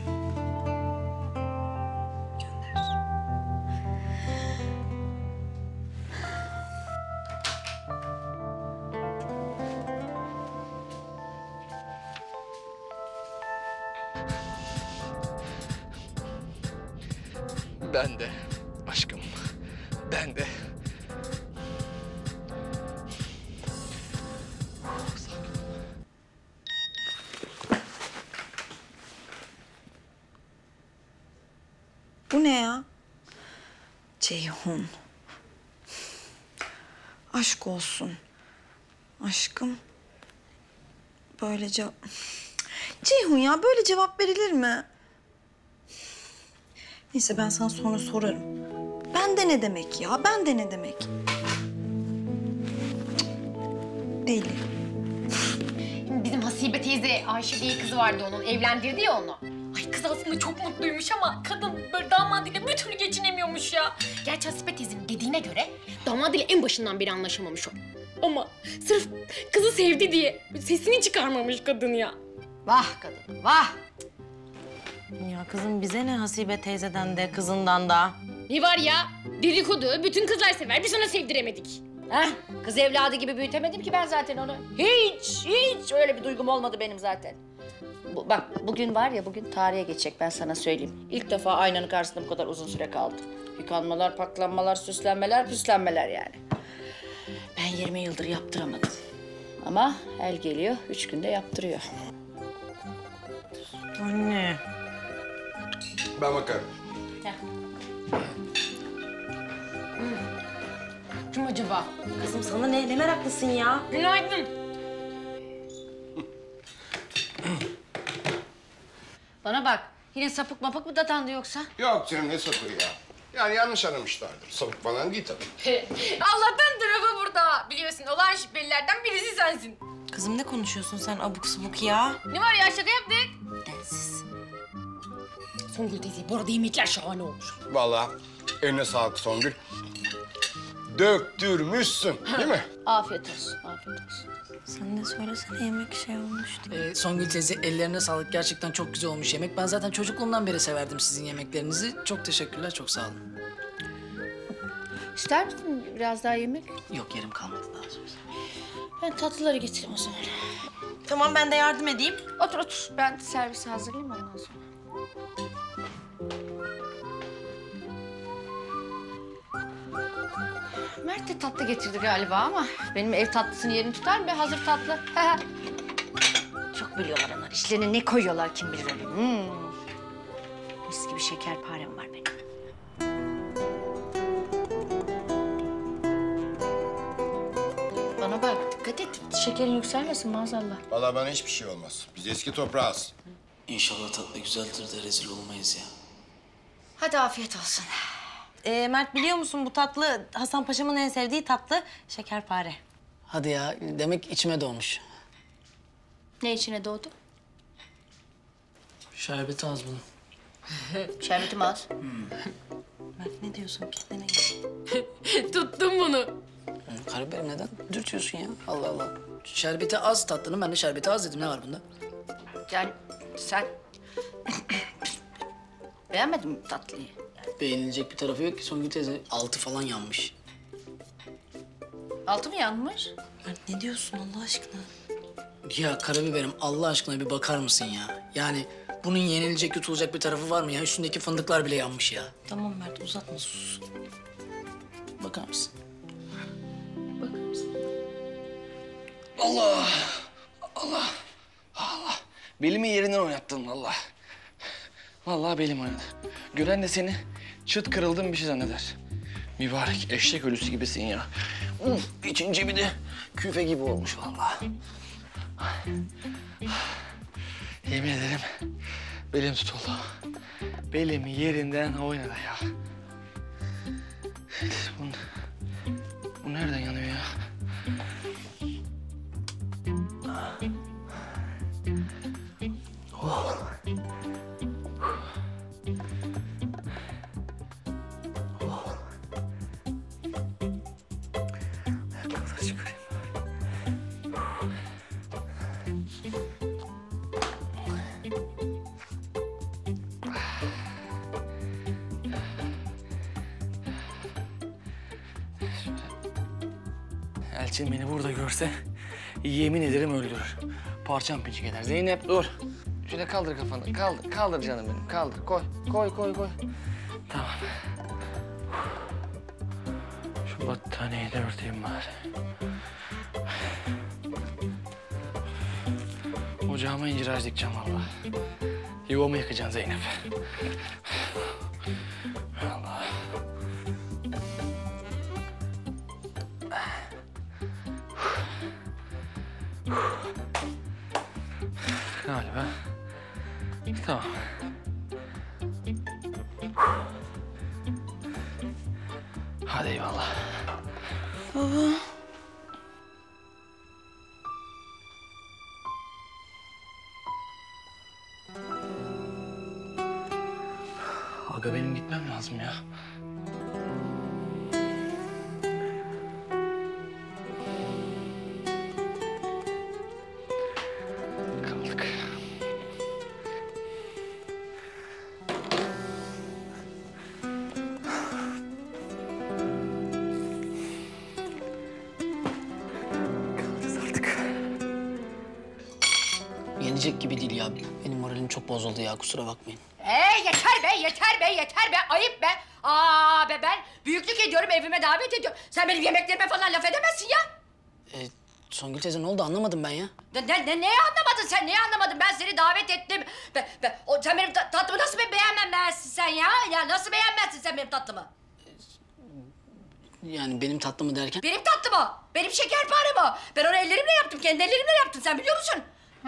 Gönder. Ben de aşkım. Ben de. Bu ne ya? Ceyhun. Aşk olsun. Aşkım. Böylece... Ceyhun ya böyle cevap verilir mi? Neyse ben sana sonra sorarım. Ben de ne demek ya? Ben de ne demek? Deli. Bizim Hasibe teyze Ayşe diye kızı vardı onun. Evlendirdi ya onu. Ay kız aslında çok mutluymuş ama kadın böyle damadıyla bir türlü geçinemiyormuş ya. Gerçi Hasibe teyzenin dediğine göre damadıyla en başından beri anlaşamamış o. Ama sırf kızı sevdi diye sesini çıkarmamış kadın ya. Vah kadın vah. Ya kızım bize ne Hasibe teyzeden de kızından da. Ne var ya? Dedikodu bütün kızlar sever. Biz ona sevdiremedik. Heh, kız evladı gibi büyütemedim ki ben zaten onu. Hiç öyle bir duygum olmadı benim zaten. Bak bugün var ya bugün tarihe geçecek ben sana söyleyeyim. İlk defa aynanın karşısında bu kadar uzun süre kaldım. Yıkanmalar, paklanmalar, süslenmeler, püslenmeler yani. Ben 20 yıldır yaptıramadım. Ama el geliyor, 3 günde yaptırıyor. Anne. Ben bakarım. Kim acaba? Kızım sana ne meraklısın ya? Günaydın. Bana bak, yine sapık mapık mı dadandı yoksa? Yok canım ne sapığı ya. Yani yanlış anlamışlardır. Sapık falan değil tabii. Allah'tan tarafı burada. Biliyorsun olağan şüphelilerden birisi sensin. Kızım ne konuşuyorsun sen abuk subuk ya? Ne var ya şaka yaptık. Densiz. Songül teyze bu arada yemekler şahane olmuş. Vallahi eline sağlık Songül. Döktürmüşsün değil mi? Afiyet olsun, afiyet olsun. Sen de söylesene yemek şey olmuştu. Songül teyze ellerine sağlık. Gerçekten çok güzel olmuş yemek. Ben zaten çocukluğumdan beri severdim sizin yemeklerinizi. Çok teşekkürler, çok sağ olun. İster misin biraz daha yemek? Yok, yerim kalmadı daha sonra. Ben tatlıları getireyim o zaman. Tamam ben de yardım edeyim. Otur otur. Ben servisi hazırlayayım ondan sonra. Mert de tatlı getirdi galiba ama benim ev tatlısının yerini tutar mı be? Hazır tatlı. Çok biliyorlar onlar. İşlerine ne koyuyorlar kim bilir öyle. Mis gibi şekerparem var benim. Bana bak dikkat et. Şekerin yükselmesin maazallah. Vallahi bana hiçbir şey olmaz. Biz eski toprağız. İnşallah tatlı güzeldir de rezil olmayız ya. Hadi afiyet olsun. Mert biliyor musun bu tatlı Hasan Paşa'mın en sevdiği tatlı şekerpare. Hadi ya, demek içime doğmuş. Ne içine doğdu? Şerbeti az bunun. Şerbetim az. Mert ne diyorsun kendine gel. Tuttum bunu. Karabiberim neden dürtüyorsun ya? Allah Allah. Şerbeti az tatlının, ben de şerbeti az dedim. Ne var bunda? Yani sen beğenmedin mi tatlıyı? Beğenilecek bir tarafı yok ki Songül teyze. Altı falan yanmış. Altı mı yanmış? Mert ne diyorsun Allah aşkına? Ya karabiberim Allah aşkına bir bakar mısın ya? Yani bunun yenilecek, yutulacak bir tarafı var mı ya? Üstündeki fındıklar bile yanmış ya. Tamam Mert uzatma sus. Bakar mısın? Bakar mısın? Allah! Allah! Allah! Belimi yerinden oynattın vallahi. Vallahi belim oynadı. Gören de seni çıt kırıldığın bir şey zanneder. Mübarek eşek ölüsü gibisin ya. İçince bir de küfe gibi olmuş vallahi. Yemin ederim belim tutuldu. Belim yerinden oynadı ya. Bu nereden yanıyor ya? Oh. Oh. Ayakkabıları çıkarayım. Elçin beni burada görse yemin ederim öldürür. Parçam pinçik eder. Zeynep dur. Şöyle kaldır kafanı. Kaldır. Kaldır canım benim. Kaldır. Koy. Koy. Tamam. Şu battaniyeyi de örteyim bari. Ocağıma incir ağacı dikeceğim vallahi. Yuvamı yıkacaksın Zeynep. Allah. Galiba. Tamam. Hadi eyvallah. Baba. Aga benim gitmem lazım ya. Kaldık. Kalacağız artık. Yenecek gibi değil ya. Benim moralim çok bozuldu ya, kusura bakmayın. Yeter be. Ayıp be. Be ben büyüklük ediyorum, evime davet ediyorum. Sen benim yemeklerime falan laf edemezsin ya. Songül teyze ne oldu anlamadım ben ya. Neyi anlamadın sen? Neyi anlamadın? Ben seni davet ettim. Sen benim tatlımı nasıl beğenmezsin sen ya? Ya nasıl beğenmezsin sen benim tatlımı? Yani benim tatlımı derken? Benim tatlım o. Benim şekerparem o. Ben onu ellerimle yaptım. Kendi ellerimle yaptım. Sen biliyor musun?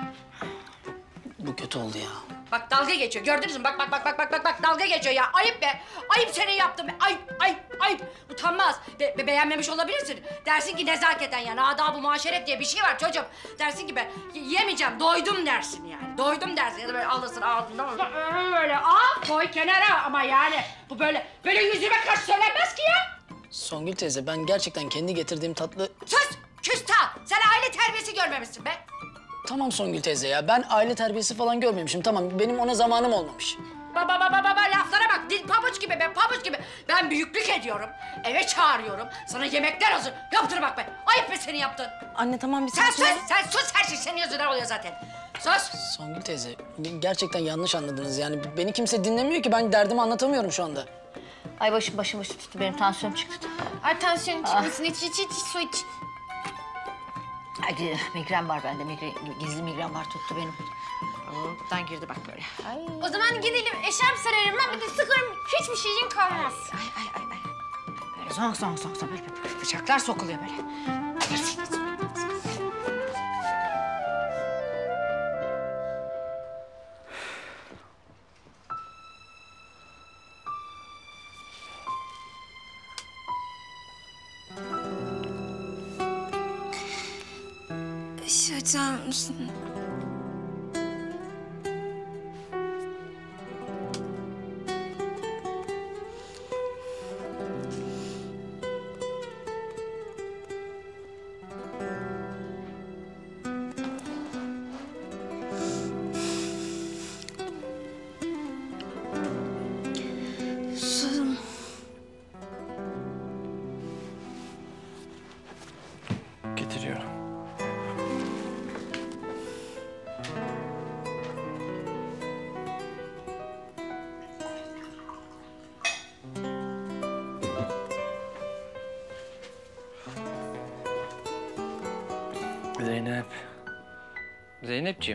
Bu kötü oldu ya. Bak dalga geçiyor. Gördünüz mü? Bak dalga geçiyor ya. Ayıp be. Ayıp senin yaptın be. Ayıp. Utanmaz. Beğenmemiş olabilirsin. Dersin ki nezaketen yani. Adab-ı muaşeret diye bir şey var çocuğum. Dersin ki ben yemeyeceğim. Doydum dersin yani. Doydum dersin. Ya da böyle alırsın ağzından böyle koy kenara ama yani. Bu böyle yüzüme karşı söylenmez ki ya. Songül teyze ben gerçekten kendi getirdiğim tatlı... Sus! Küstah! Sen aile terbiyesi görmemişsin be. Tamam Songül teyze ya ben aile terbiyesi falan görmemişim tamam benim ona zamanım olmamış. Baba laflara bak. Dil pabuç gibi be pabuç gibi. Ben büyüklük ediyorum. Eve çağırıyorum. Sana yemekler hazır. Yaptır bak be. Ayıp be senin yaptın. Anne tamam bir Sen sus her şey senin yüzünden oluyor zaten. Sus. Songül teyze gerçekten yanlış anladınız yani beni kimse dinlemiyor ki ben derdimi anlatamıyorum şu anda. Ay başım tuttu benim tansiyonum çıktı. Ay tansiyonun çıkmasın iç su iç. Ay migren var bende gizli migren var tuttu benim. Buradan girdi bak böyle. O zaman gidelim eşarp sararım ben bir de sıkarım hiçbir şeyin kalmaz. Ay. Böyle zong böyle bıçaklar sokuluyor böyle. Işığı açar mısın? Susadım. Getiriyorum. Zeynep. Zeynepciğim.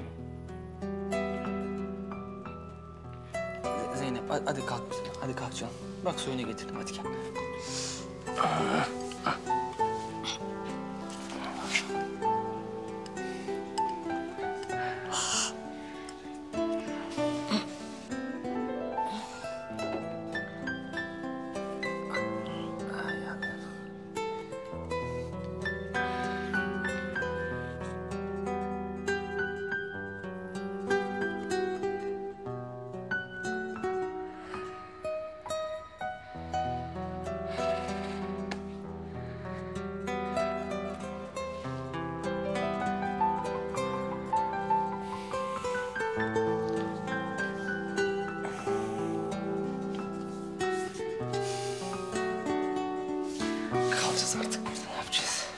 Zeynep hadi kalk. Hadi kalk canım. Bak suyunu getirdim hadi gel. Kalacağız artık burada ne yapacağız?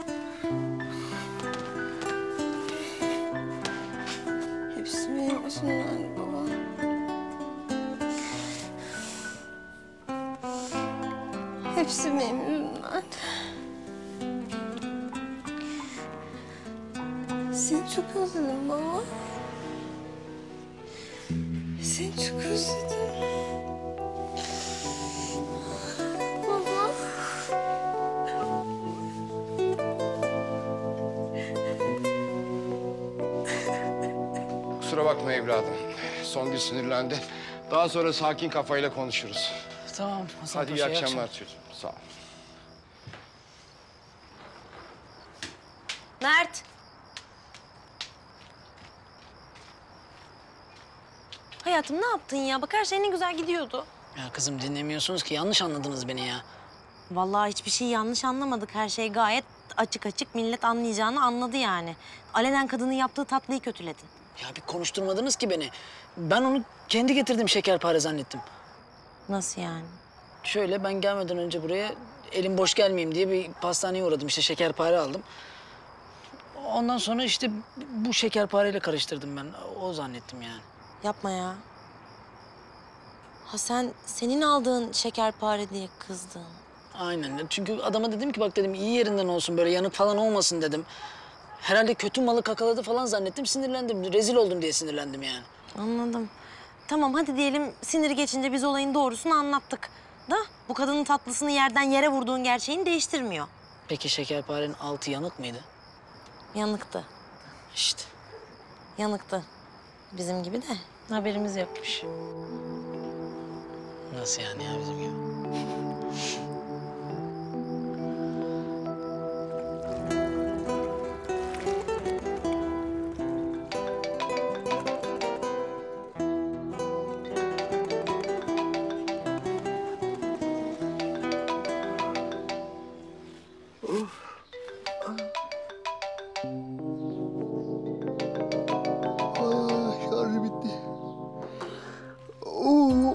Hepsi benim yüzümden baba. Hepsi benim yüzümden. Seni çok özledim baba. Seni çok özledim. Baba. Kusura bakma evladım. Songül sinirlendi. Daha sonra sakin kafayla konuşuruz. Tamam Hasan Hadi iyi Paşa, akşamlar çocuğum. Sağ ol. Mert. Hayatım ne yaptın ya? Bak her şey ne güzel gidiyordu. Ya kızım dinlemiyorsunuz ki yanlış anladınız beni ya. Vallahi hiçbir şey yanlış anlamadık. Her şey gayet açık millet anlayacağını anladı yani. Alenen kadının yaptığı tatlıyı kötüledin. Ya bir konuşturmadınız ki beni. Ben onu kendi getirdim şekerpare zannettim. Nasıl yani? Şöyle ben gelmeden önce buraya elim boş gelmeyeyim diye bir pastaneye uğradım işte şekerpare aldım. Ondan sonra işte bu şekerpareyle karıştırdım ben. O zannettim yani. Yapma ya. Ha senin aldığın şekerpare diye kızdın. Aynen. Çünkü adama dedim ki bak dedim iyi yerinden olsun böyle yanık falan olmasın dedim. Herhalde kötü malı kakaladı falan zannettim sinirlendim. Rezil oldum diye sinirlendim yani. Anladım. Tamam hadi diyelim siniri geçince biz olayın doğrusunu anlattık. Da bu kadının tatlısını yerden yere vurduğun gerçeğini değiştirmiyor. Peki şekerparenin altı yanık mıydı? Yanıktı. İşte. Yanıktı. Bizim gibi de haberimiz yokmuş. Nasıl yani ya bizim gibi? Şarjı bitti. Oo.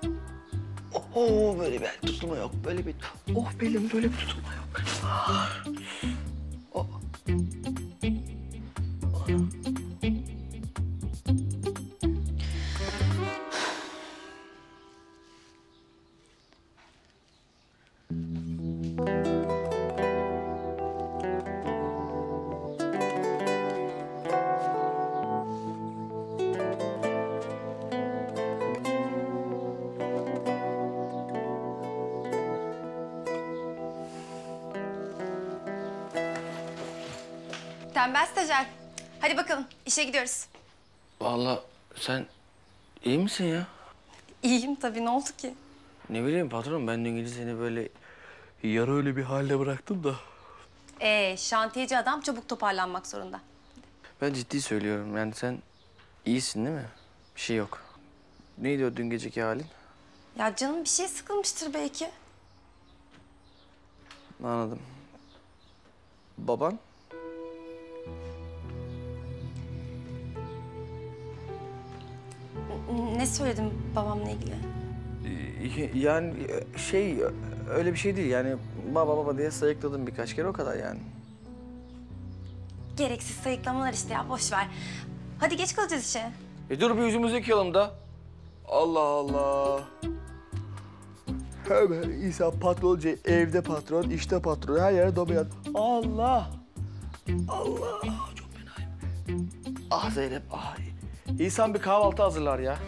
Oo böyle bir tutulma yok. Böyle bir... Oh belim böyle bir tutulma yok. Oh. Tembel stajyer. Hadi bakalım işe gidiyoruz. Vallahi sen iyi misin ya? İyiyim tabii, ne oldu ki? Ne bileyim patron, ben dün gece seni böyle yarı öyle bir halde bıraktım da. Şantiyeci adam çabuk toparlanmak zorunda. Ben ciddi söylüyorum, yani sen iyisin değil mi? Bir şey yok. Neydi o dün geceki halin? Ya canım bir şey sıkılmıştır belki. Anladım. Baban? Ne söyledim babamla ilgili? Yani şey, öyle bir şey değil yani baba diye sayıkladım birkaç kere, o kadar yani. Gereksiz sayıklamalar işte ya, boş ver. Hadi geç kalacağız işe. Dur bir yüzümüzü yıkayalım da. Allah Allah. Hemen insan patronca, evde patron, işte patron, her yere domayan. Allah. Allah. Çok fenayım. Ah Zeynep, ah. İnsan bir kahvaltı hazırlar ya.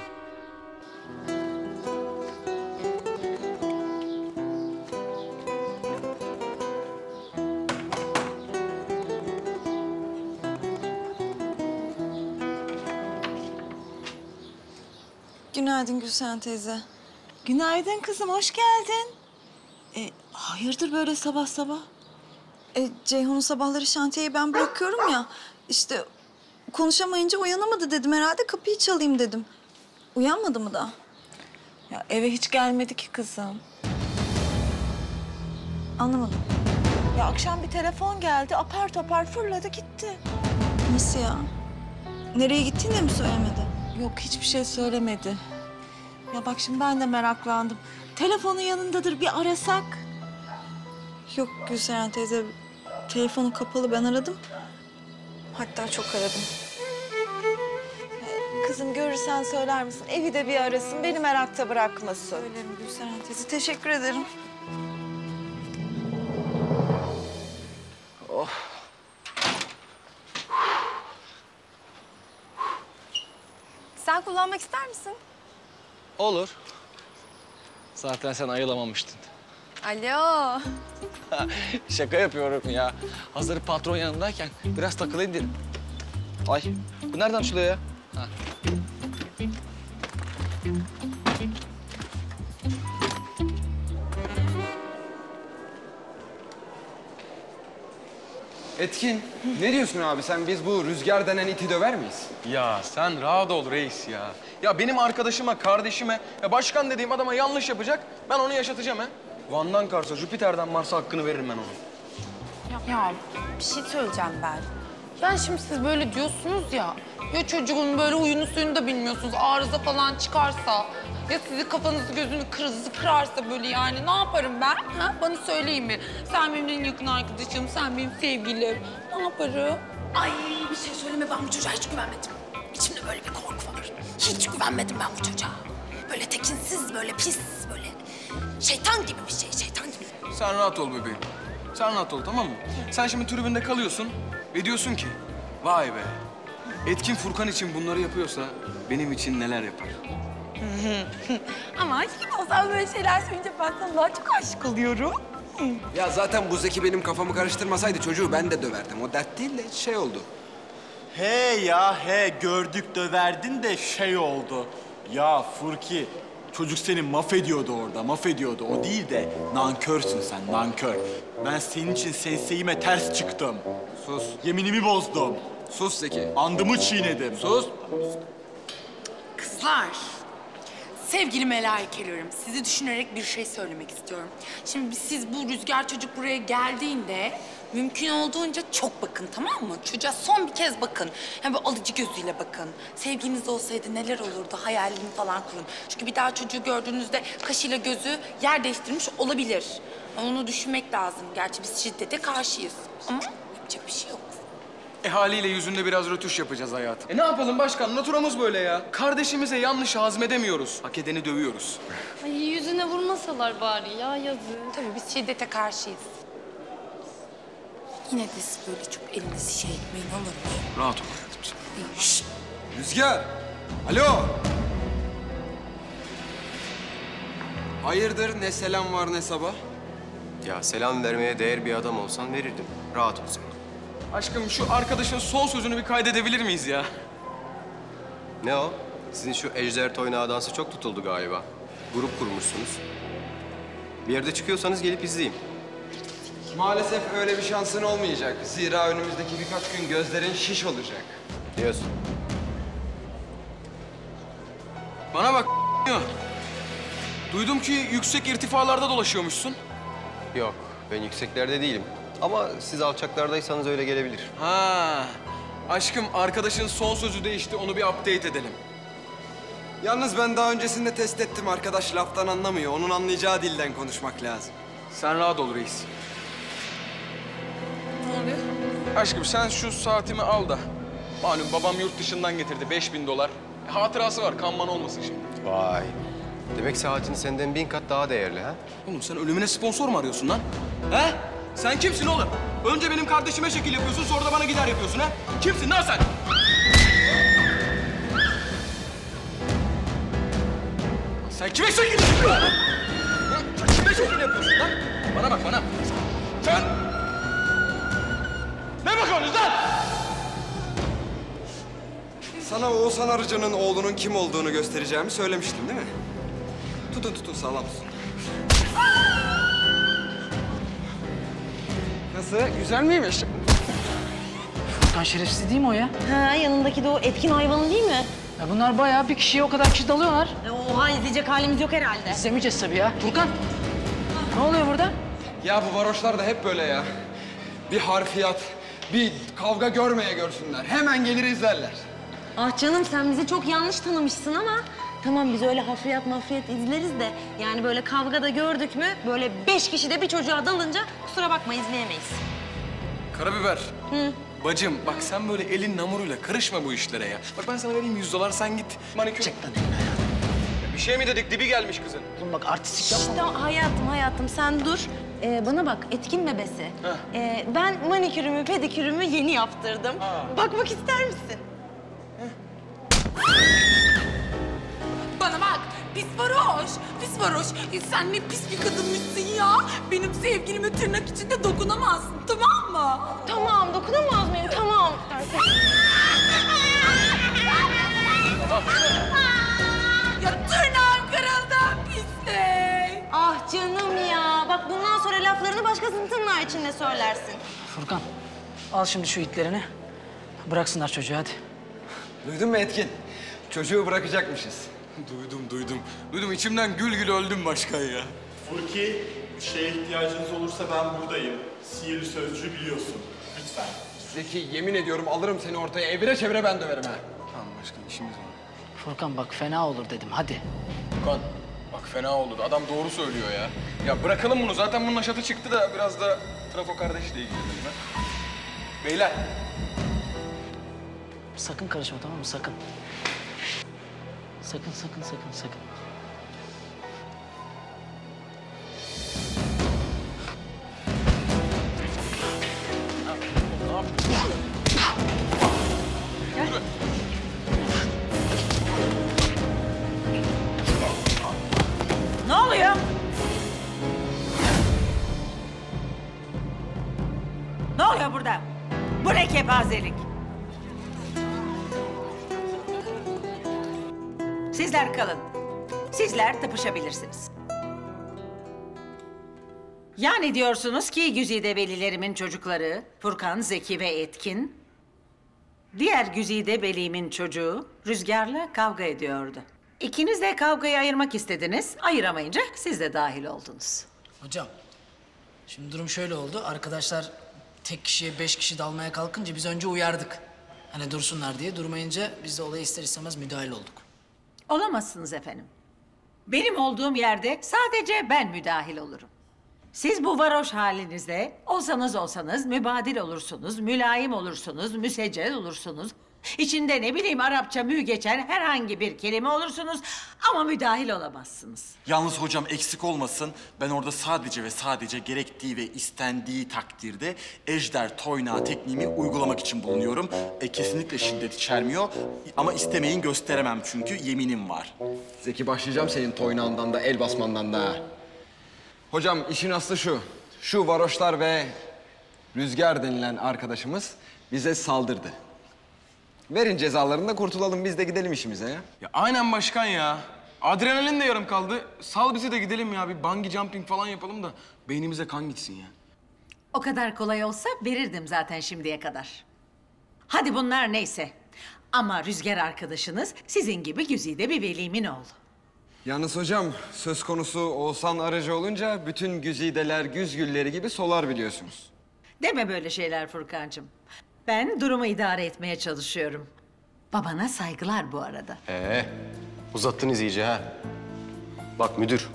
Günaydın Gülsen teyze. Günaydın kızım, hoş geldin. Hayırdır böyle sabah sabah? Ceyhun'un sabahları şantiyeyi ben bırakıyorum ya. İşte konuşamayınca uyanamadı dedim, herhalde kapıyı çalayım dedim. Uyanmadı mı da? Ya eve hiç gelmedi ki kızım. Anlamadım. Ya akşam bir telefon geldi, apar topar fırladı gitti. Nasıl ya? Nereye gittiğini de mi söylemedi? Yok, hiçbir şey söylemedi. Ya bak şimdi ben de meraklandım. Telefonu yanındadır, bir arasak. Yok Gülseren teyze, telefonu kapalı, ben aradım. Hatta çok aradım. Kızım görürsen söyler misin? Evi de bir arasın, beni merakta bırakmasın. Söylerim Gülseren teyze, teşekkür ederim. Oh. Sen kullanmak ister misin? Olur. Zaten sen ayılamamıştın. Alo. Şaka yapıyorum ya. Hazır patron yanındayken biraz takılayım dedim. Ay, bu nereden açılıyor ya? Ha. Etkin, ne diyorsun abi sen? Biz bu Rüzgar denen iti döver miyiz? Ya sen rahat ol reis ya. Ya benim arkadaşıma, kardeşime, ya başkan dediğim adama yanlış yapacak, ben onu yaşatacağım ha. Van'dan Kars'a, Jüpiter'den Mars'a hakkını veririm ben ona. Ya bir şey söyleyeceğim ben. Yani şimdi siz böyle diyorsunuz ya çocuğun böyle huyunu suyunu da bilmiyorsunuz, arıza falan çıkarsa, ya sizi kafanızı gözünü kırarsa böyle yani ne yaparım ben? Ha? Bana söyleyin bir. Sen benim en yakın arkadaşım, sen benim sevgilim. Ne yaparım? Ay bir şey söyleme, ben bu çocuğa hiç güvenmedim. İçimde böyle bir korku var. Hiç güvenmedim ben bu çocuğa. Böyle tekinsiz, böyle pis, böyle şeytan gibi bir şey, şeytan gibi. Sen rahat ol bebeğim. Sen rahat ol, tamam mı? Sen şimdi tribünde kalıyorsun ve diyorsun ki... Vay be, Etkin Furkan için bunları yapıyorsa benim için neler yapar? Ama aşkım o zaman böyle şeyler söyleyince ben sana daha çok aşık oluyorum. Ya zaten bu Zeki benim kafamı karıştırmasaydı çocuğu ben de döverdim. O dert değil de şey oldu. He ya he, gördük döverdin de şey oldu. Ya Furki, çocuk seni mahvediyordu orada, mahvediyordu. O değil de nankörsün sen, nankör. Ben senin için senseyime ters çıktım. Sus. Yeminimi bozdum. Sus Zeki. Andımı çiğnedim. Sus. Kızlar, sevgili melaikelerim, sizi düşünerek bir şey söylemek istiyorum. Şimdi siz bu Rüzgar çocuk buraya geldiğinde mümkün olduğunca çok bakın, tamam mı? Çocuğa son bir kez bakın. Yani böyle alıcı gözüyle bakın. Sevginiz olsaydı neler olurdu, hayalini falan kurun. Çünkü bir daha çocuğu gördüğünüzde kaşıyla gözü yer değiştirmiş olabilir. Onu düşünmek lazım. Gerçi biz şiddete karşıyız ama yapacak bir şey yok. Haliyle yüzünde biraz rötuş yapacağız hayatım. Ne yapalım başkan? Naturamız böyle ya. Kardeşimize yanlış hazmedemiyoruz. Hak edeni dövüyoruz. Ay yüzüne vurmasalar bari ya, yazık. Tabii biz şiddete karşıyız. Yine de siz böyle çok elinizi şey etmeyin, olur mu? Rahat ol hayatım. Şşt! Rüzgar! Alo! Hayırdır, ne selam var ne sabah? Ya selam vermeye değer bir adam olsan verirdim. Rahat ol sen. Aşkım şu arkadaşın son sözünü bir kaydedebilir miyiz ya? Ne o? Sizin şu Ejder Toynağı dansı çok tutuldu galiba. Grup kurmuşsunuz. Bir yerde çıkıyorsanız gelip izleyeyim. Maalesef öyle bir şansın olmayacak. Zira önümüzdeki birkaç gün gözlerin şiş olacak. Diyorsun. Bana bak duydum ki yüksek irtifalarda dolaşıyormuşsun. Yok, ben yükseklerde değilim. Ama siz alçaklardaysanız öyle gelebilir. Ha, aşkım arkadaşın son sözü değişti, onu bir update edelim. Yalnız ben daha öncesinde test ettim. Arkadaş laftan anlamıyor. Onun anlayacağı dilden konuşmak lazım. Sen rahat ol reis. Ne oluyor? Aşkım sen şu saatimi al da. Malum babam yurt dışından getirdi, $5000. Hatırası var, kanman olmasın şimdi. Vay. Demek saatin senden 1000 kat daha değerli ha? Oğlum sen ölümüne sponsor mu arıyorsun lan? He? Sen kimsin oğlum? Önce benim kardeşime şekil yapıyorsun, sonra da bana gider yapıyorsun ha? Kimsin lan sen? Sen kime şekil yapıyorsun lan? Sen kime şekil yapıyorsun lan? Bana bak bana. Sen... Ne bakıyorsunuz lan? Sana Oğuzhan Arıcı'nın oğlunun kim olduğunu göstereceğimi söylemiştim değil mi? Tutun sağlam tutun. Nasıl? Güzel miymiş? Furkan şerefsiz değil mi o ya? Ha, yanındaki de o Etkin hayvanı değil mi? Ya bunlar bayağı bir kişiye o kadar kişi dalıyorlar. Oha, izleyecek halimiz yok herhalde. İzlemeyeceğiz tabii ya. Furkan, ne oluyor burada? Ya bu varoşlar da hep böyle ya. Bir harfiyat, bir kavga görmeye görsünler. Hemen gelir izlerler. Ah canım, sen bizi çok yanlış tanımışsın ama... Tamam, biz öyle hafriyat mafriyat izleriz de... Yani böyle kavgada gördük mü, böyle 5 kişi de bir çocuğa dalınca... Kusura bakma, izleyemeyiz. Karabiber. Hı. Bacım bak sen böyle elin namuruyla karışma bu işlere ya. Bak ben sana vereyim $100, sen git manikür... Çek lan elini ya. Bir şey mi dedik, dibi gelmiş kızın. Oğlum bak artistik yapma. İşte hayatım sen dur. Bana bak, Etkin bebesi. Ben manikürümü, pedikürümü yeni yaptırdım. Bakmak ister misin? Bana bak, pis varoş. Sen ne pis bir kadınmışsın ya. Benim sevgilime tırnak içinde dokunamazsın, tamam mı? Tamam, dokunamaz mıyım? Tamam. Ya tırnağım kırıldı, pislik. Ah canım ya. Bak bundan sonra laflarını başkasının tırnağı içinde söylersin. Furkan, al şimdi şu itlerini. Bıraksınlar çocuğu hadi. Duydun mu Etkin? Çocuğu bırakacakmışız. Duydum. İçimden gül gül öldüm başkan ya. Furki, bir şeye ihtiyacınız olursa ben buradayım. Sihirli sözcüğü biliyorsun. Lütfen. Zeki, yemin ediyorum alırım seni ortaya. Evire çevire ben döverim ha. Tamam başkan, işimiz var. Furkan bak fena olur dedim hadi. Furkan, bak fena oldu. Adam doğru söylüyor ya. Ya bırakalım bunu. Zaten bunun aşatı çıktı da biraz da trafo kardeşle ilgilenelim ha. Beyler. Sakın karışma tamam mı? Sakın. Sakın. Ne oluyor? Ne oluyor burada? Bu ne kepazelik? Sizler kalın. Sizler tıpışabilirsiniz. Yani diyorsunuz ki güzide velilerimin çocukları Furkan, Zeki ve Etkin, diğer güzide velimin çocuğu Rüzgar'la kavga ediyordu. İkiniz de kavgayı ayırmak istediniz. Ayıramayınca siz de dahil oldunuz. Hocam, şimdi durum şöyle oldu. Arkadaşlar tek kişiye 5 kişi dalmaya kalkınca biz önce uyardık. Hani dursunlar diye. Durmayınca biz de olaya ister istemez müdahil olduk. Olamazsınız efendim. Benim olduğum yerde sadece ben müdahil olurum. Siz bu varoş halinizde olsanız mübadil olursunuz, mülayim olursunuz, müseccel olursunuz. İçinde ne bileyim Arapça mü geçen herhangi bir kelime olursunuz ama müdahil olamazsınız. Yalnız hocam eksik olmasın, ben orada sadece ve sadece gerektiği ve istendiği takdirde ejder toynağı tekniğimi uygulamak için bulunuyorum. Kesinlikle şiddet içermiyor ama istemeyin gösteremem çünkü yeminim var. Zeki başlayacağım senin toynağından da el basmandan da. Hocam işin aslı şu. Şu varoşlar ve Rüzgar denilen arkadaşımız bize saldırdı. Verin cezalarını da kurtulalım biz de gidelim işimize ya. Ya aynen başkan ya. Adrenalin de yarım kaldı. Sal bizi de gidelim ya. Bir bungee jumping falan yapalım da beynimize kan gitsin ya. O kadar kolay olsa verirdim zaten şimdiye kadar. Hadi bunlar neyse. Ama Rüzgar arkadaşınız sizin gibi güzide bir velimin oğlu. Yalnız hocam söz konusu Oğuzhan aracı olunca bütün güzideler güz gülleri gibi solar biliyorsunuz. Deme böyle şeyler Furkancığım. Ben durumu idare etmeye çalışıyorum. Babana saygılar bu arada. Uzattınız iyice ha. Bak müdür.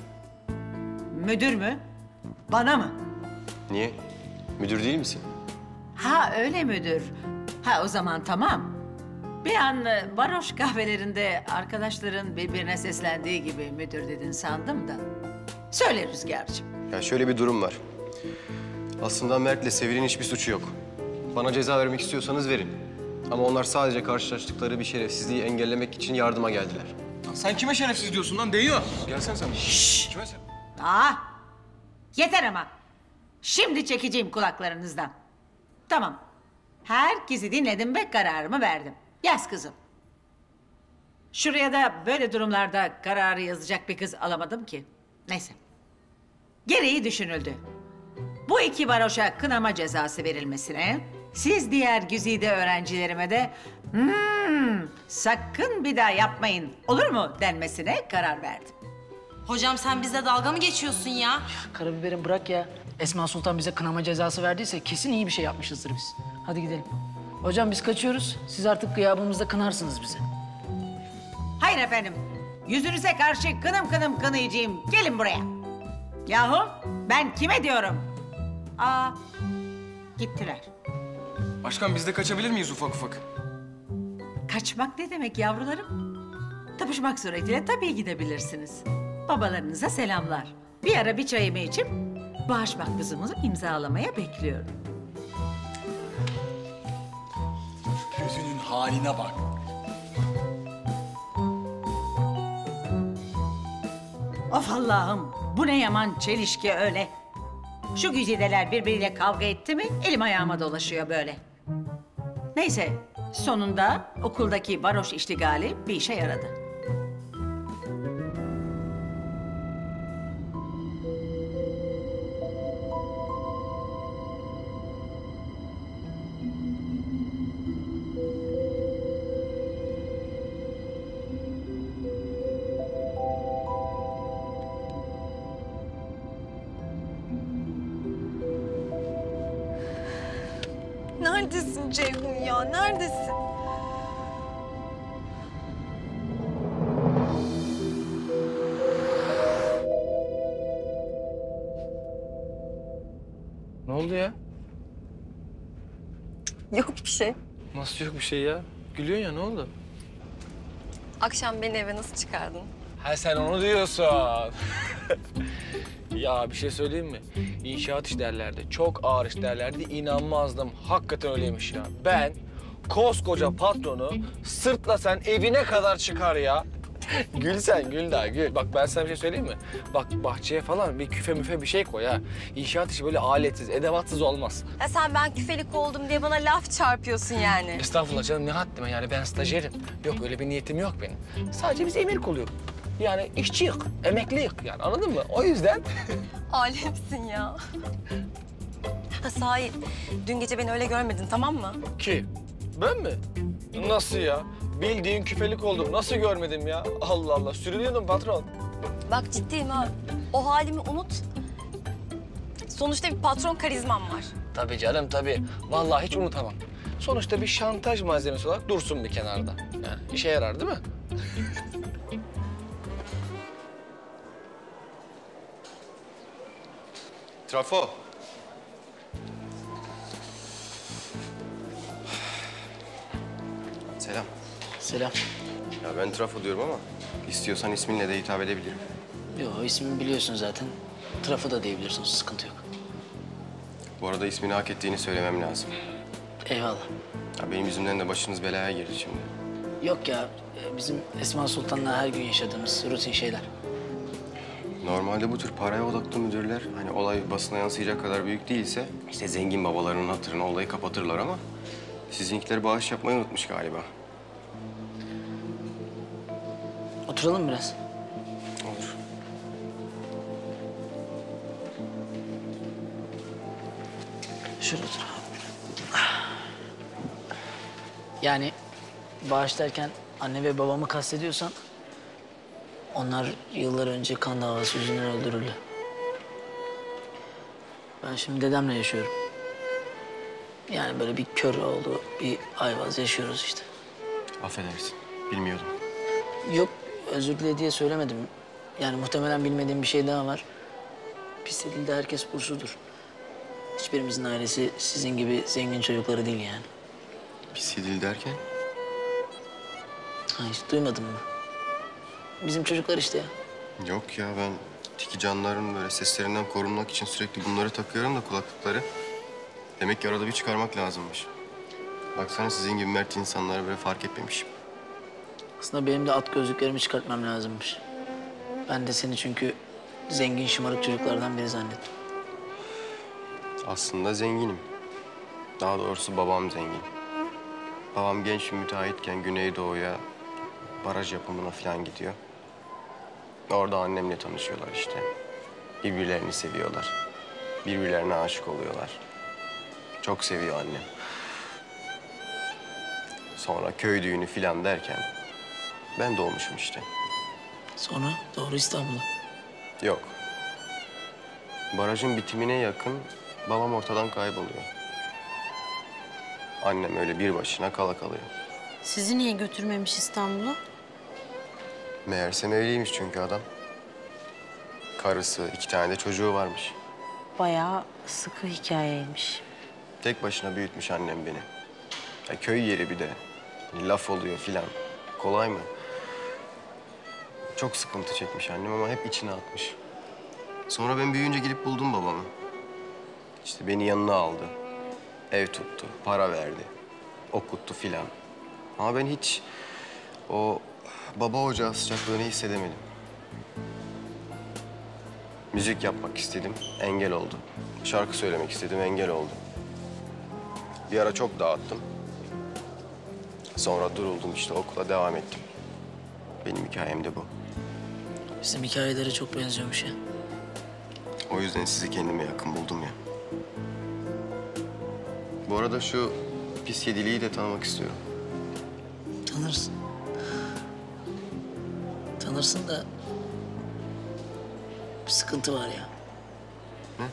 Müdür mü? Bana mı? Niye? Müdür değil misin? Ha öyle müdür. Ha o zaman tamam. Bir an varoş kahvelerinde arkadaşların birbirine seslendiği gibi müdür dedin sandım da. Söyle Rüzgar'cığım. Ya şöyle bir durum var. Aslında Mert'le Sevil'in hiçbir suçu yok. Bana ceza vermek istiyorsanız verin. Ama onlar sadece karşılaştıkları bir şerefsizliği engellemek için yardıma geldiler. Sen kime şerefsiz diyorsun lan? Değiyor. Gelsene sen. Şşş! Kime sen? Yeter ama. Şimdi çekeceğim kulaklarınızdan. Tamam. Herkesi dinledim ve kararımı verdim. Yaz kızım. Şuraya da böyle durumlarda kararı yazacak bir kız alamadım ki. Neyse. Gereği düşünüldü. Bu iki varoşa kınama cezası verilmesine, siz diğer güzide öğrencilerime de sakın bir daha yapmayın olur mu denmesine karar verdim. Hocam sen bizle dalga mı geçiyorsun ya? Karabiberim bırak ya. Esma Sultan bize kınama cezası verdiyse kesin iyi bir şey yapmışızdır biz. Hadi gidelim. Hocam biz kaçıyoruz. Siz artık gıyabımızda kınarsınız bizi. Hayır efendim. Yüzünüze karşı kınım kınım kınayacağım. Gelin buraya. Yahu ben kime diyorum? Gittiler. Başkan biz de kaçabilir miyiz ufak ufak? Kaçmak ne demek yavrularım? Tapışmak suretiyle tabii gidebilirsiniz. Babalarınıza selamlar. Bir ara bir çayımı içip bağış makbuzumuzu imzalamaya bekliyorum. Gözünün haline bak. Of Allah'ım, bu ne yaman çelişki öyle. Şu güzideler birbiriyle kavga etti mi elim ayağıma dolaşıyor böyle. Neyse, sonunda okuldaki varoş iştigali bir işe yaradı. Neredesin Ceyhun ya, neredesin? Ne oldu ya? Yok bir şey. Nasıl yok bir şey ya? Gülüyorsun ya ne oldu? Akşam beni eve nasıl çıkardın? Ha sen onu diyorsun. Ya bir şey söyleyeyim mi? İnşaat iş derlerdi. Çok ağır iş derlerdi. İnanmazdım. Hakikaten öyleymiş ya. Ben koskoca patronu sırtlasan evine kadar çıkar ya. Gül sen, gül daha gül. Bak ben sana bir şey söyleyeyim mi? Bak bahçeye falan bir küfe müfe bir şey koy ha. İnşaat işi böyle aletsiz, edevatsız olmaz. Ya sen ben küfelik oldum diye bana laf çarpıyorsun yani. Estağfurullah canım, ne haddime yani, ben stajyerim. Yok öyle bir niyetim yok benim. Sadece biz emir kuluyuz. Yani işçiyik, emekliyik yani, anladın mı? O yüzden... Alemsin ya. Ha sahi, dün gece beni öyle görmedin tamam mı? Ki? Ben mi? Nasıl ya? Bildiğin küfelik oldum. Nasıl görmedim ya? Allah Allah, sürünüyordum patron. Bak ciddiyim ha. O halimi unut. Sonuçta bir patron karizmam var. Tabii canım, tabii. Vallahi hiç unutamam. Sonuçta bir şantaj malzemesi olarak dursun bir kenarda. Yani işe yarar değil mi? Trafo. Selam. Selam. Ya ben Trafo diyorum ama istiyorsan isminle de hitap edebilirim. Yo, ismimi biliyorsun zaten. Trafo da diyebilirsin, sıkıntı yok. Bu arada ismini hak ettiğini söylemem lazım. Eyvallah. Ya benim yüzümden de başınız belaya girdi şimdi. Yok ya, bizim Esma Sultan'la her gün yaşadığımız rutin şeyler. Normalde bu tür paraya odaklı müdürler hani olay basına yansıyacak kadar büyük değilse işte zengin babalarının hatırına olayı kapatırlar ama sizinkiler bağış yapmayı unutmuş galiba. Oturalım biraz. Olur. Şurada otur abi. Yani bağış derken anne ve babamı kastediyorsan... onlar yıllar önce kan davası yüzünden öldürüldü. Ben şimdi dedemle yaşıyorum. Yani böyle bir kör oğlu, bir ayvaz yaşıyoruz işte. Affedersin, bilmiyordum. Yok, özür dile diye söylemedim. Yani muhtemelen bilmediğim bir şey daha var. Pis edildi, herkes bursludur. Hiçbirimizin ailesi sizin gibi zengin çocukları değil yani. Pis edildi derken? Ha, hiç duymadın mı? Bizim çocuklar işte ya. Yok ya, ben tiki canların böyle seslerinden korunmak için sürekli bunları takıyorum da kulaklıkları. Demek ki arada bir çıkarmak lazımmış. Baksana sizin gibi mert insanları böyle fark etmemişim. Aslında benim de at gözlüklerimi çıkartmam lazımmış. Ben de seni çünkü zengin şımarık çocuklardan biri zannettim. Aslında zenginim. Daha doğrusu babam zengin. Babam genç bir müteahhitken Güneydoğu'ya baraj yapımına falan gidiyor. Orada annemle tanışıyorlar işte. Birbirlerini seviyorlar. Birbirlerine aşık oluyorlar. Çok seviyor annem. Sonra köy düğünü falan derken ben doğmuşum işte. Sonra doğru İstanbul'a. Yok. Barajın bitimine yakın babam ortadan kayboluyor. Annem öyle bir başına kala kalıyor. Sizi niye götürmemiş İstanbul'a? Meğersem evliymiş çünkü adam. Karısı, 2 tane de çocuğu varmış. Bayağı sıkı hikayeymiş. Tek başına büyütmüş annem beni. Ya köy yeri bir de. Laf oluyor filan. Kolay mı? Çok sıkıntı çekmiş annem ama hep içine atmış. Sonra ben büyüyünce gelip buldum babamı. İşte beni yanına aldı. Ev tuttu, para verdi. Okuttu filan. Ama ben hiç o baba ocağı sıcaklığını hissedemedim. Müzik yapmak istedim, engel oldu. Şarkı söylemek istedim, engel oldu. Bir ara çok dağıttım. Sonra duruldum işte, okula devam ettim. Benim hikayem de bu. Bizim hikayeleri çok benziyormuş ya. O yüzden sizi kendime yakın buldum ya. Bu arada şu pis yediliği de tanımak istiyorum. Tanırsın. Tanırsın da bir sıkıntı var ya. Ne?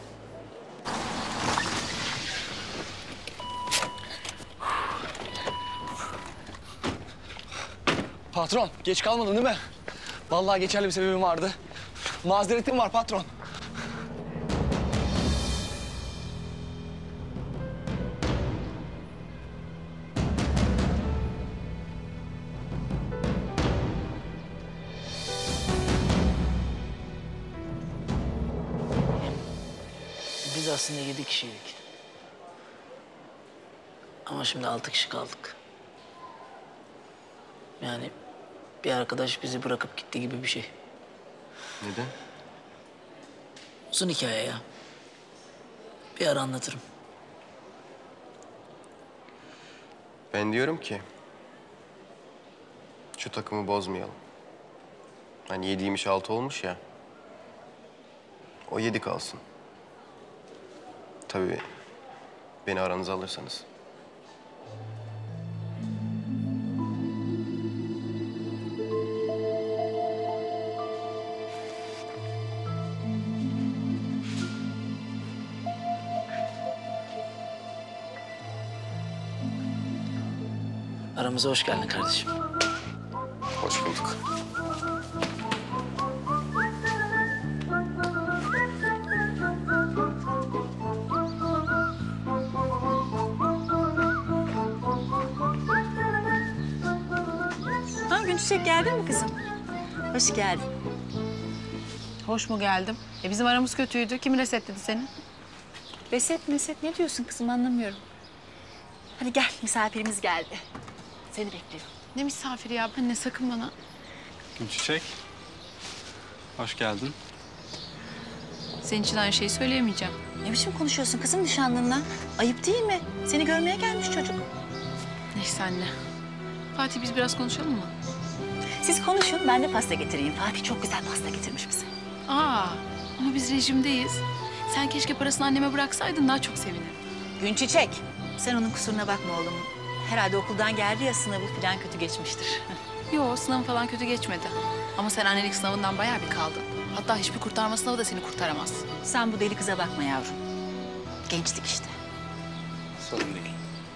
Patron, geç kalmadın değil mi? Vallahi geçerli bir sebebim vardı. Mazeretim var patron. Biz aslında 7 kişiydik. Ama şimdi 6 kişi kaldık. Yani bir arkadaş bizi bırakıp gitti gibi bir şey. Neden? Uzun hikaye ya. Bir ara anlatırım. Ben diyorum ki şu takımı bozmayalım. Hani 7'ymiş 6 olmuş ya. O 7 kalsın. Tabii beni aranıza alırsanız. Aramıza hoş geldin kardeşim. Hoş bulduk. Ha Günçiçek geldin mi kızım? Hoş geldin. Hoş mu geldim? Bizim aramız kötüydü. Kim resetledi seni? Reset ne diyorsun kızım anlamıyorum. Hadi gel misafirimiz geldi. Seni bekliyor. Ne misafiri ya? Anne sakın bana. Günçiçek, hoş geldin. Senin için aynı şeyi söyleyemeyeceğim. Ne biçim konuşuyorsun kızım nişanlınla? Ayıp değil mi? Seni görmeye gelmiş çocuk. Neyse anne. Fatih biz biraz konuşalım mı? Siz konuşun ben de pasta getireyim. Fatih çok güzel pasta getirmiş bize. Aa, ama biz rejimdeyiz. Sen keşke parasını anneme bıraksaydın daha çok sevinirim. Günçiçek, sen onun kusuruna bakma oğlum. Herhalde okuldan geldi ya sınavı falan kötü geçmiştir. Yo sınavın falan kötü geçmedi. Ama sen annelik sınavından bayağı bir kaldın. Hatta hiçbir kurtarma sınavı da seni kurtaramaz. Sen bu deli kıza bakma yavrum. Gençlik işte. Sorun değil.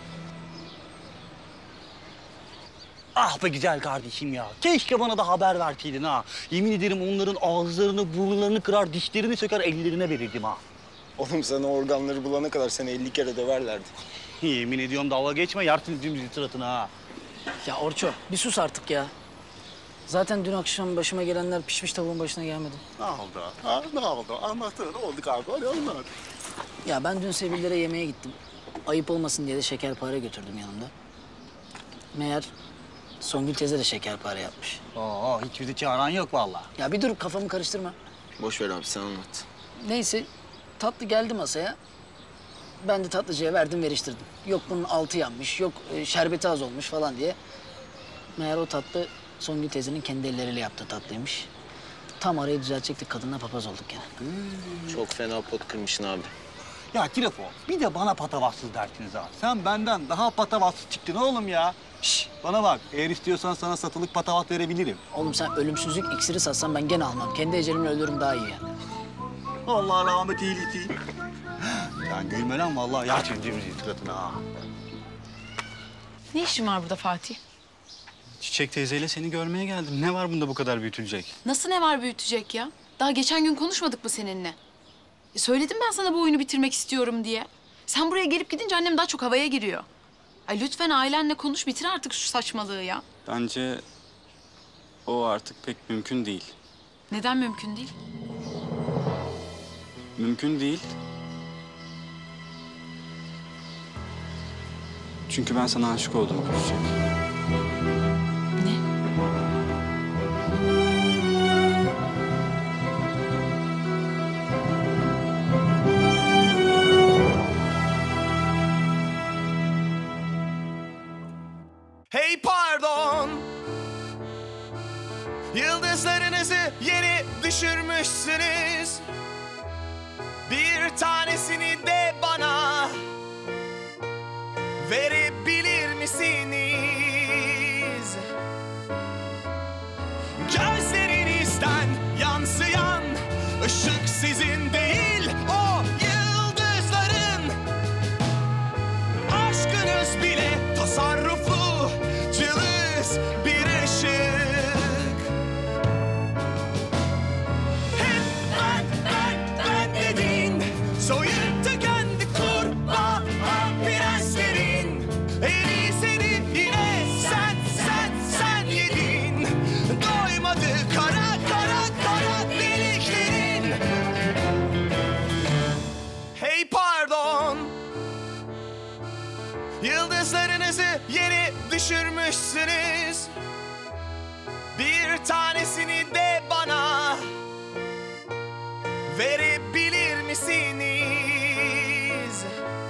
Ah be güzel kardeşim ya. Keşke bana da haber verseydin ha. Yemin ederim onların ağızlarını, burunlarını kırar, dişlerini söker, ellerine verirdim ha. Oğlum sana organları bulana kadar seni 50 kere döverlerdi. Yemin ediyorum dalga geçme, yarsın dümdüz suratına ha. Ya Orço bir sus artık ya. Zaten dün akşam başıma gelenler pişmiş tavuğun başına gelmedi. Ne oldu? Ha, ne oldu? Anlatsana, ne oldu kanka? Hadi anlat. Ya ben dün Sevillilere yemeğe gittim. Ayıp olmasın diye de şekerpare götürdüm yanımda. Meğer Songül teyze de şekerpare yapmış. Oo, hiç bizi çağıran yok vallahi. Ya bir dur kafamı karıştırma. Boş ver abi sen anlat. Neyse tatlı geldi masaya. Ben de tatlıcıya verdim veriştirdim. Yok bunun altı yanmış, yok şerbeti az olmuş falan diye. Meğer o tatlı Songül teyzenin kendi elleriyle yaptığı tatlıymış. Tam arayı düzeltecektik kadınla papaz olduk yani. Çok fena pot kırmışsın abi. Ya Trafo, bir de bana patavatsız dersiniz ha. Sen benden daha patavatsız çıktın oğlum ya. Şş, bana bak, eğer istiyorsan sana satılık patavat verebilirim. Oğlum sen ölümsüzlük iksiri satsan ben gene almam. Kendi ecelimle ölürüm daha iyi yani. Allah rahmet eylesin. Sen gülme lan vallahi ya çocuğumuzun suratına ha. Ne işin var burada Fatih? Çiçek teyzeyle seni görmeye geldim. Ne var bunda bu kadar büyütülecek? Nasıl ne var büyütecek ya? Daha geçen gün konuşmadık mı seninle? Söyledim ben sana bu oyunu bitirmek istiyorum diye. Sen buraya gelip gidince annem daha çok havaya giriyor. Ay lütfen ailenle konuş, bitir artık şu saçmalığı ya. Bence o artık pek mümkün değil. Neden mümkün değil? Mümkün değil. Çünkü ben sana aşık oldum Çiçek. Hey pardon, yıldızlarınızı yere düşürmüşsünüz. Bir tanesini de bana verebilir misiniz? Gözlerinizden yansıyan ışık sizin değil, o yıldızların. Aşkınız bile tasarrufu cılız bir ışık. Hep ben dedin, soyup tükendi kurbağa prenslerin. En iyisini yine sen Yıldızlarınızı yere düşürmüşsünüz. Bir tanesini de bana verebilir misiniz?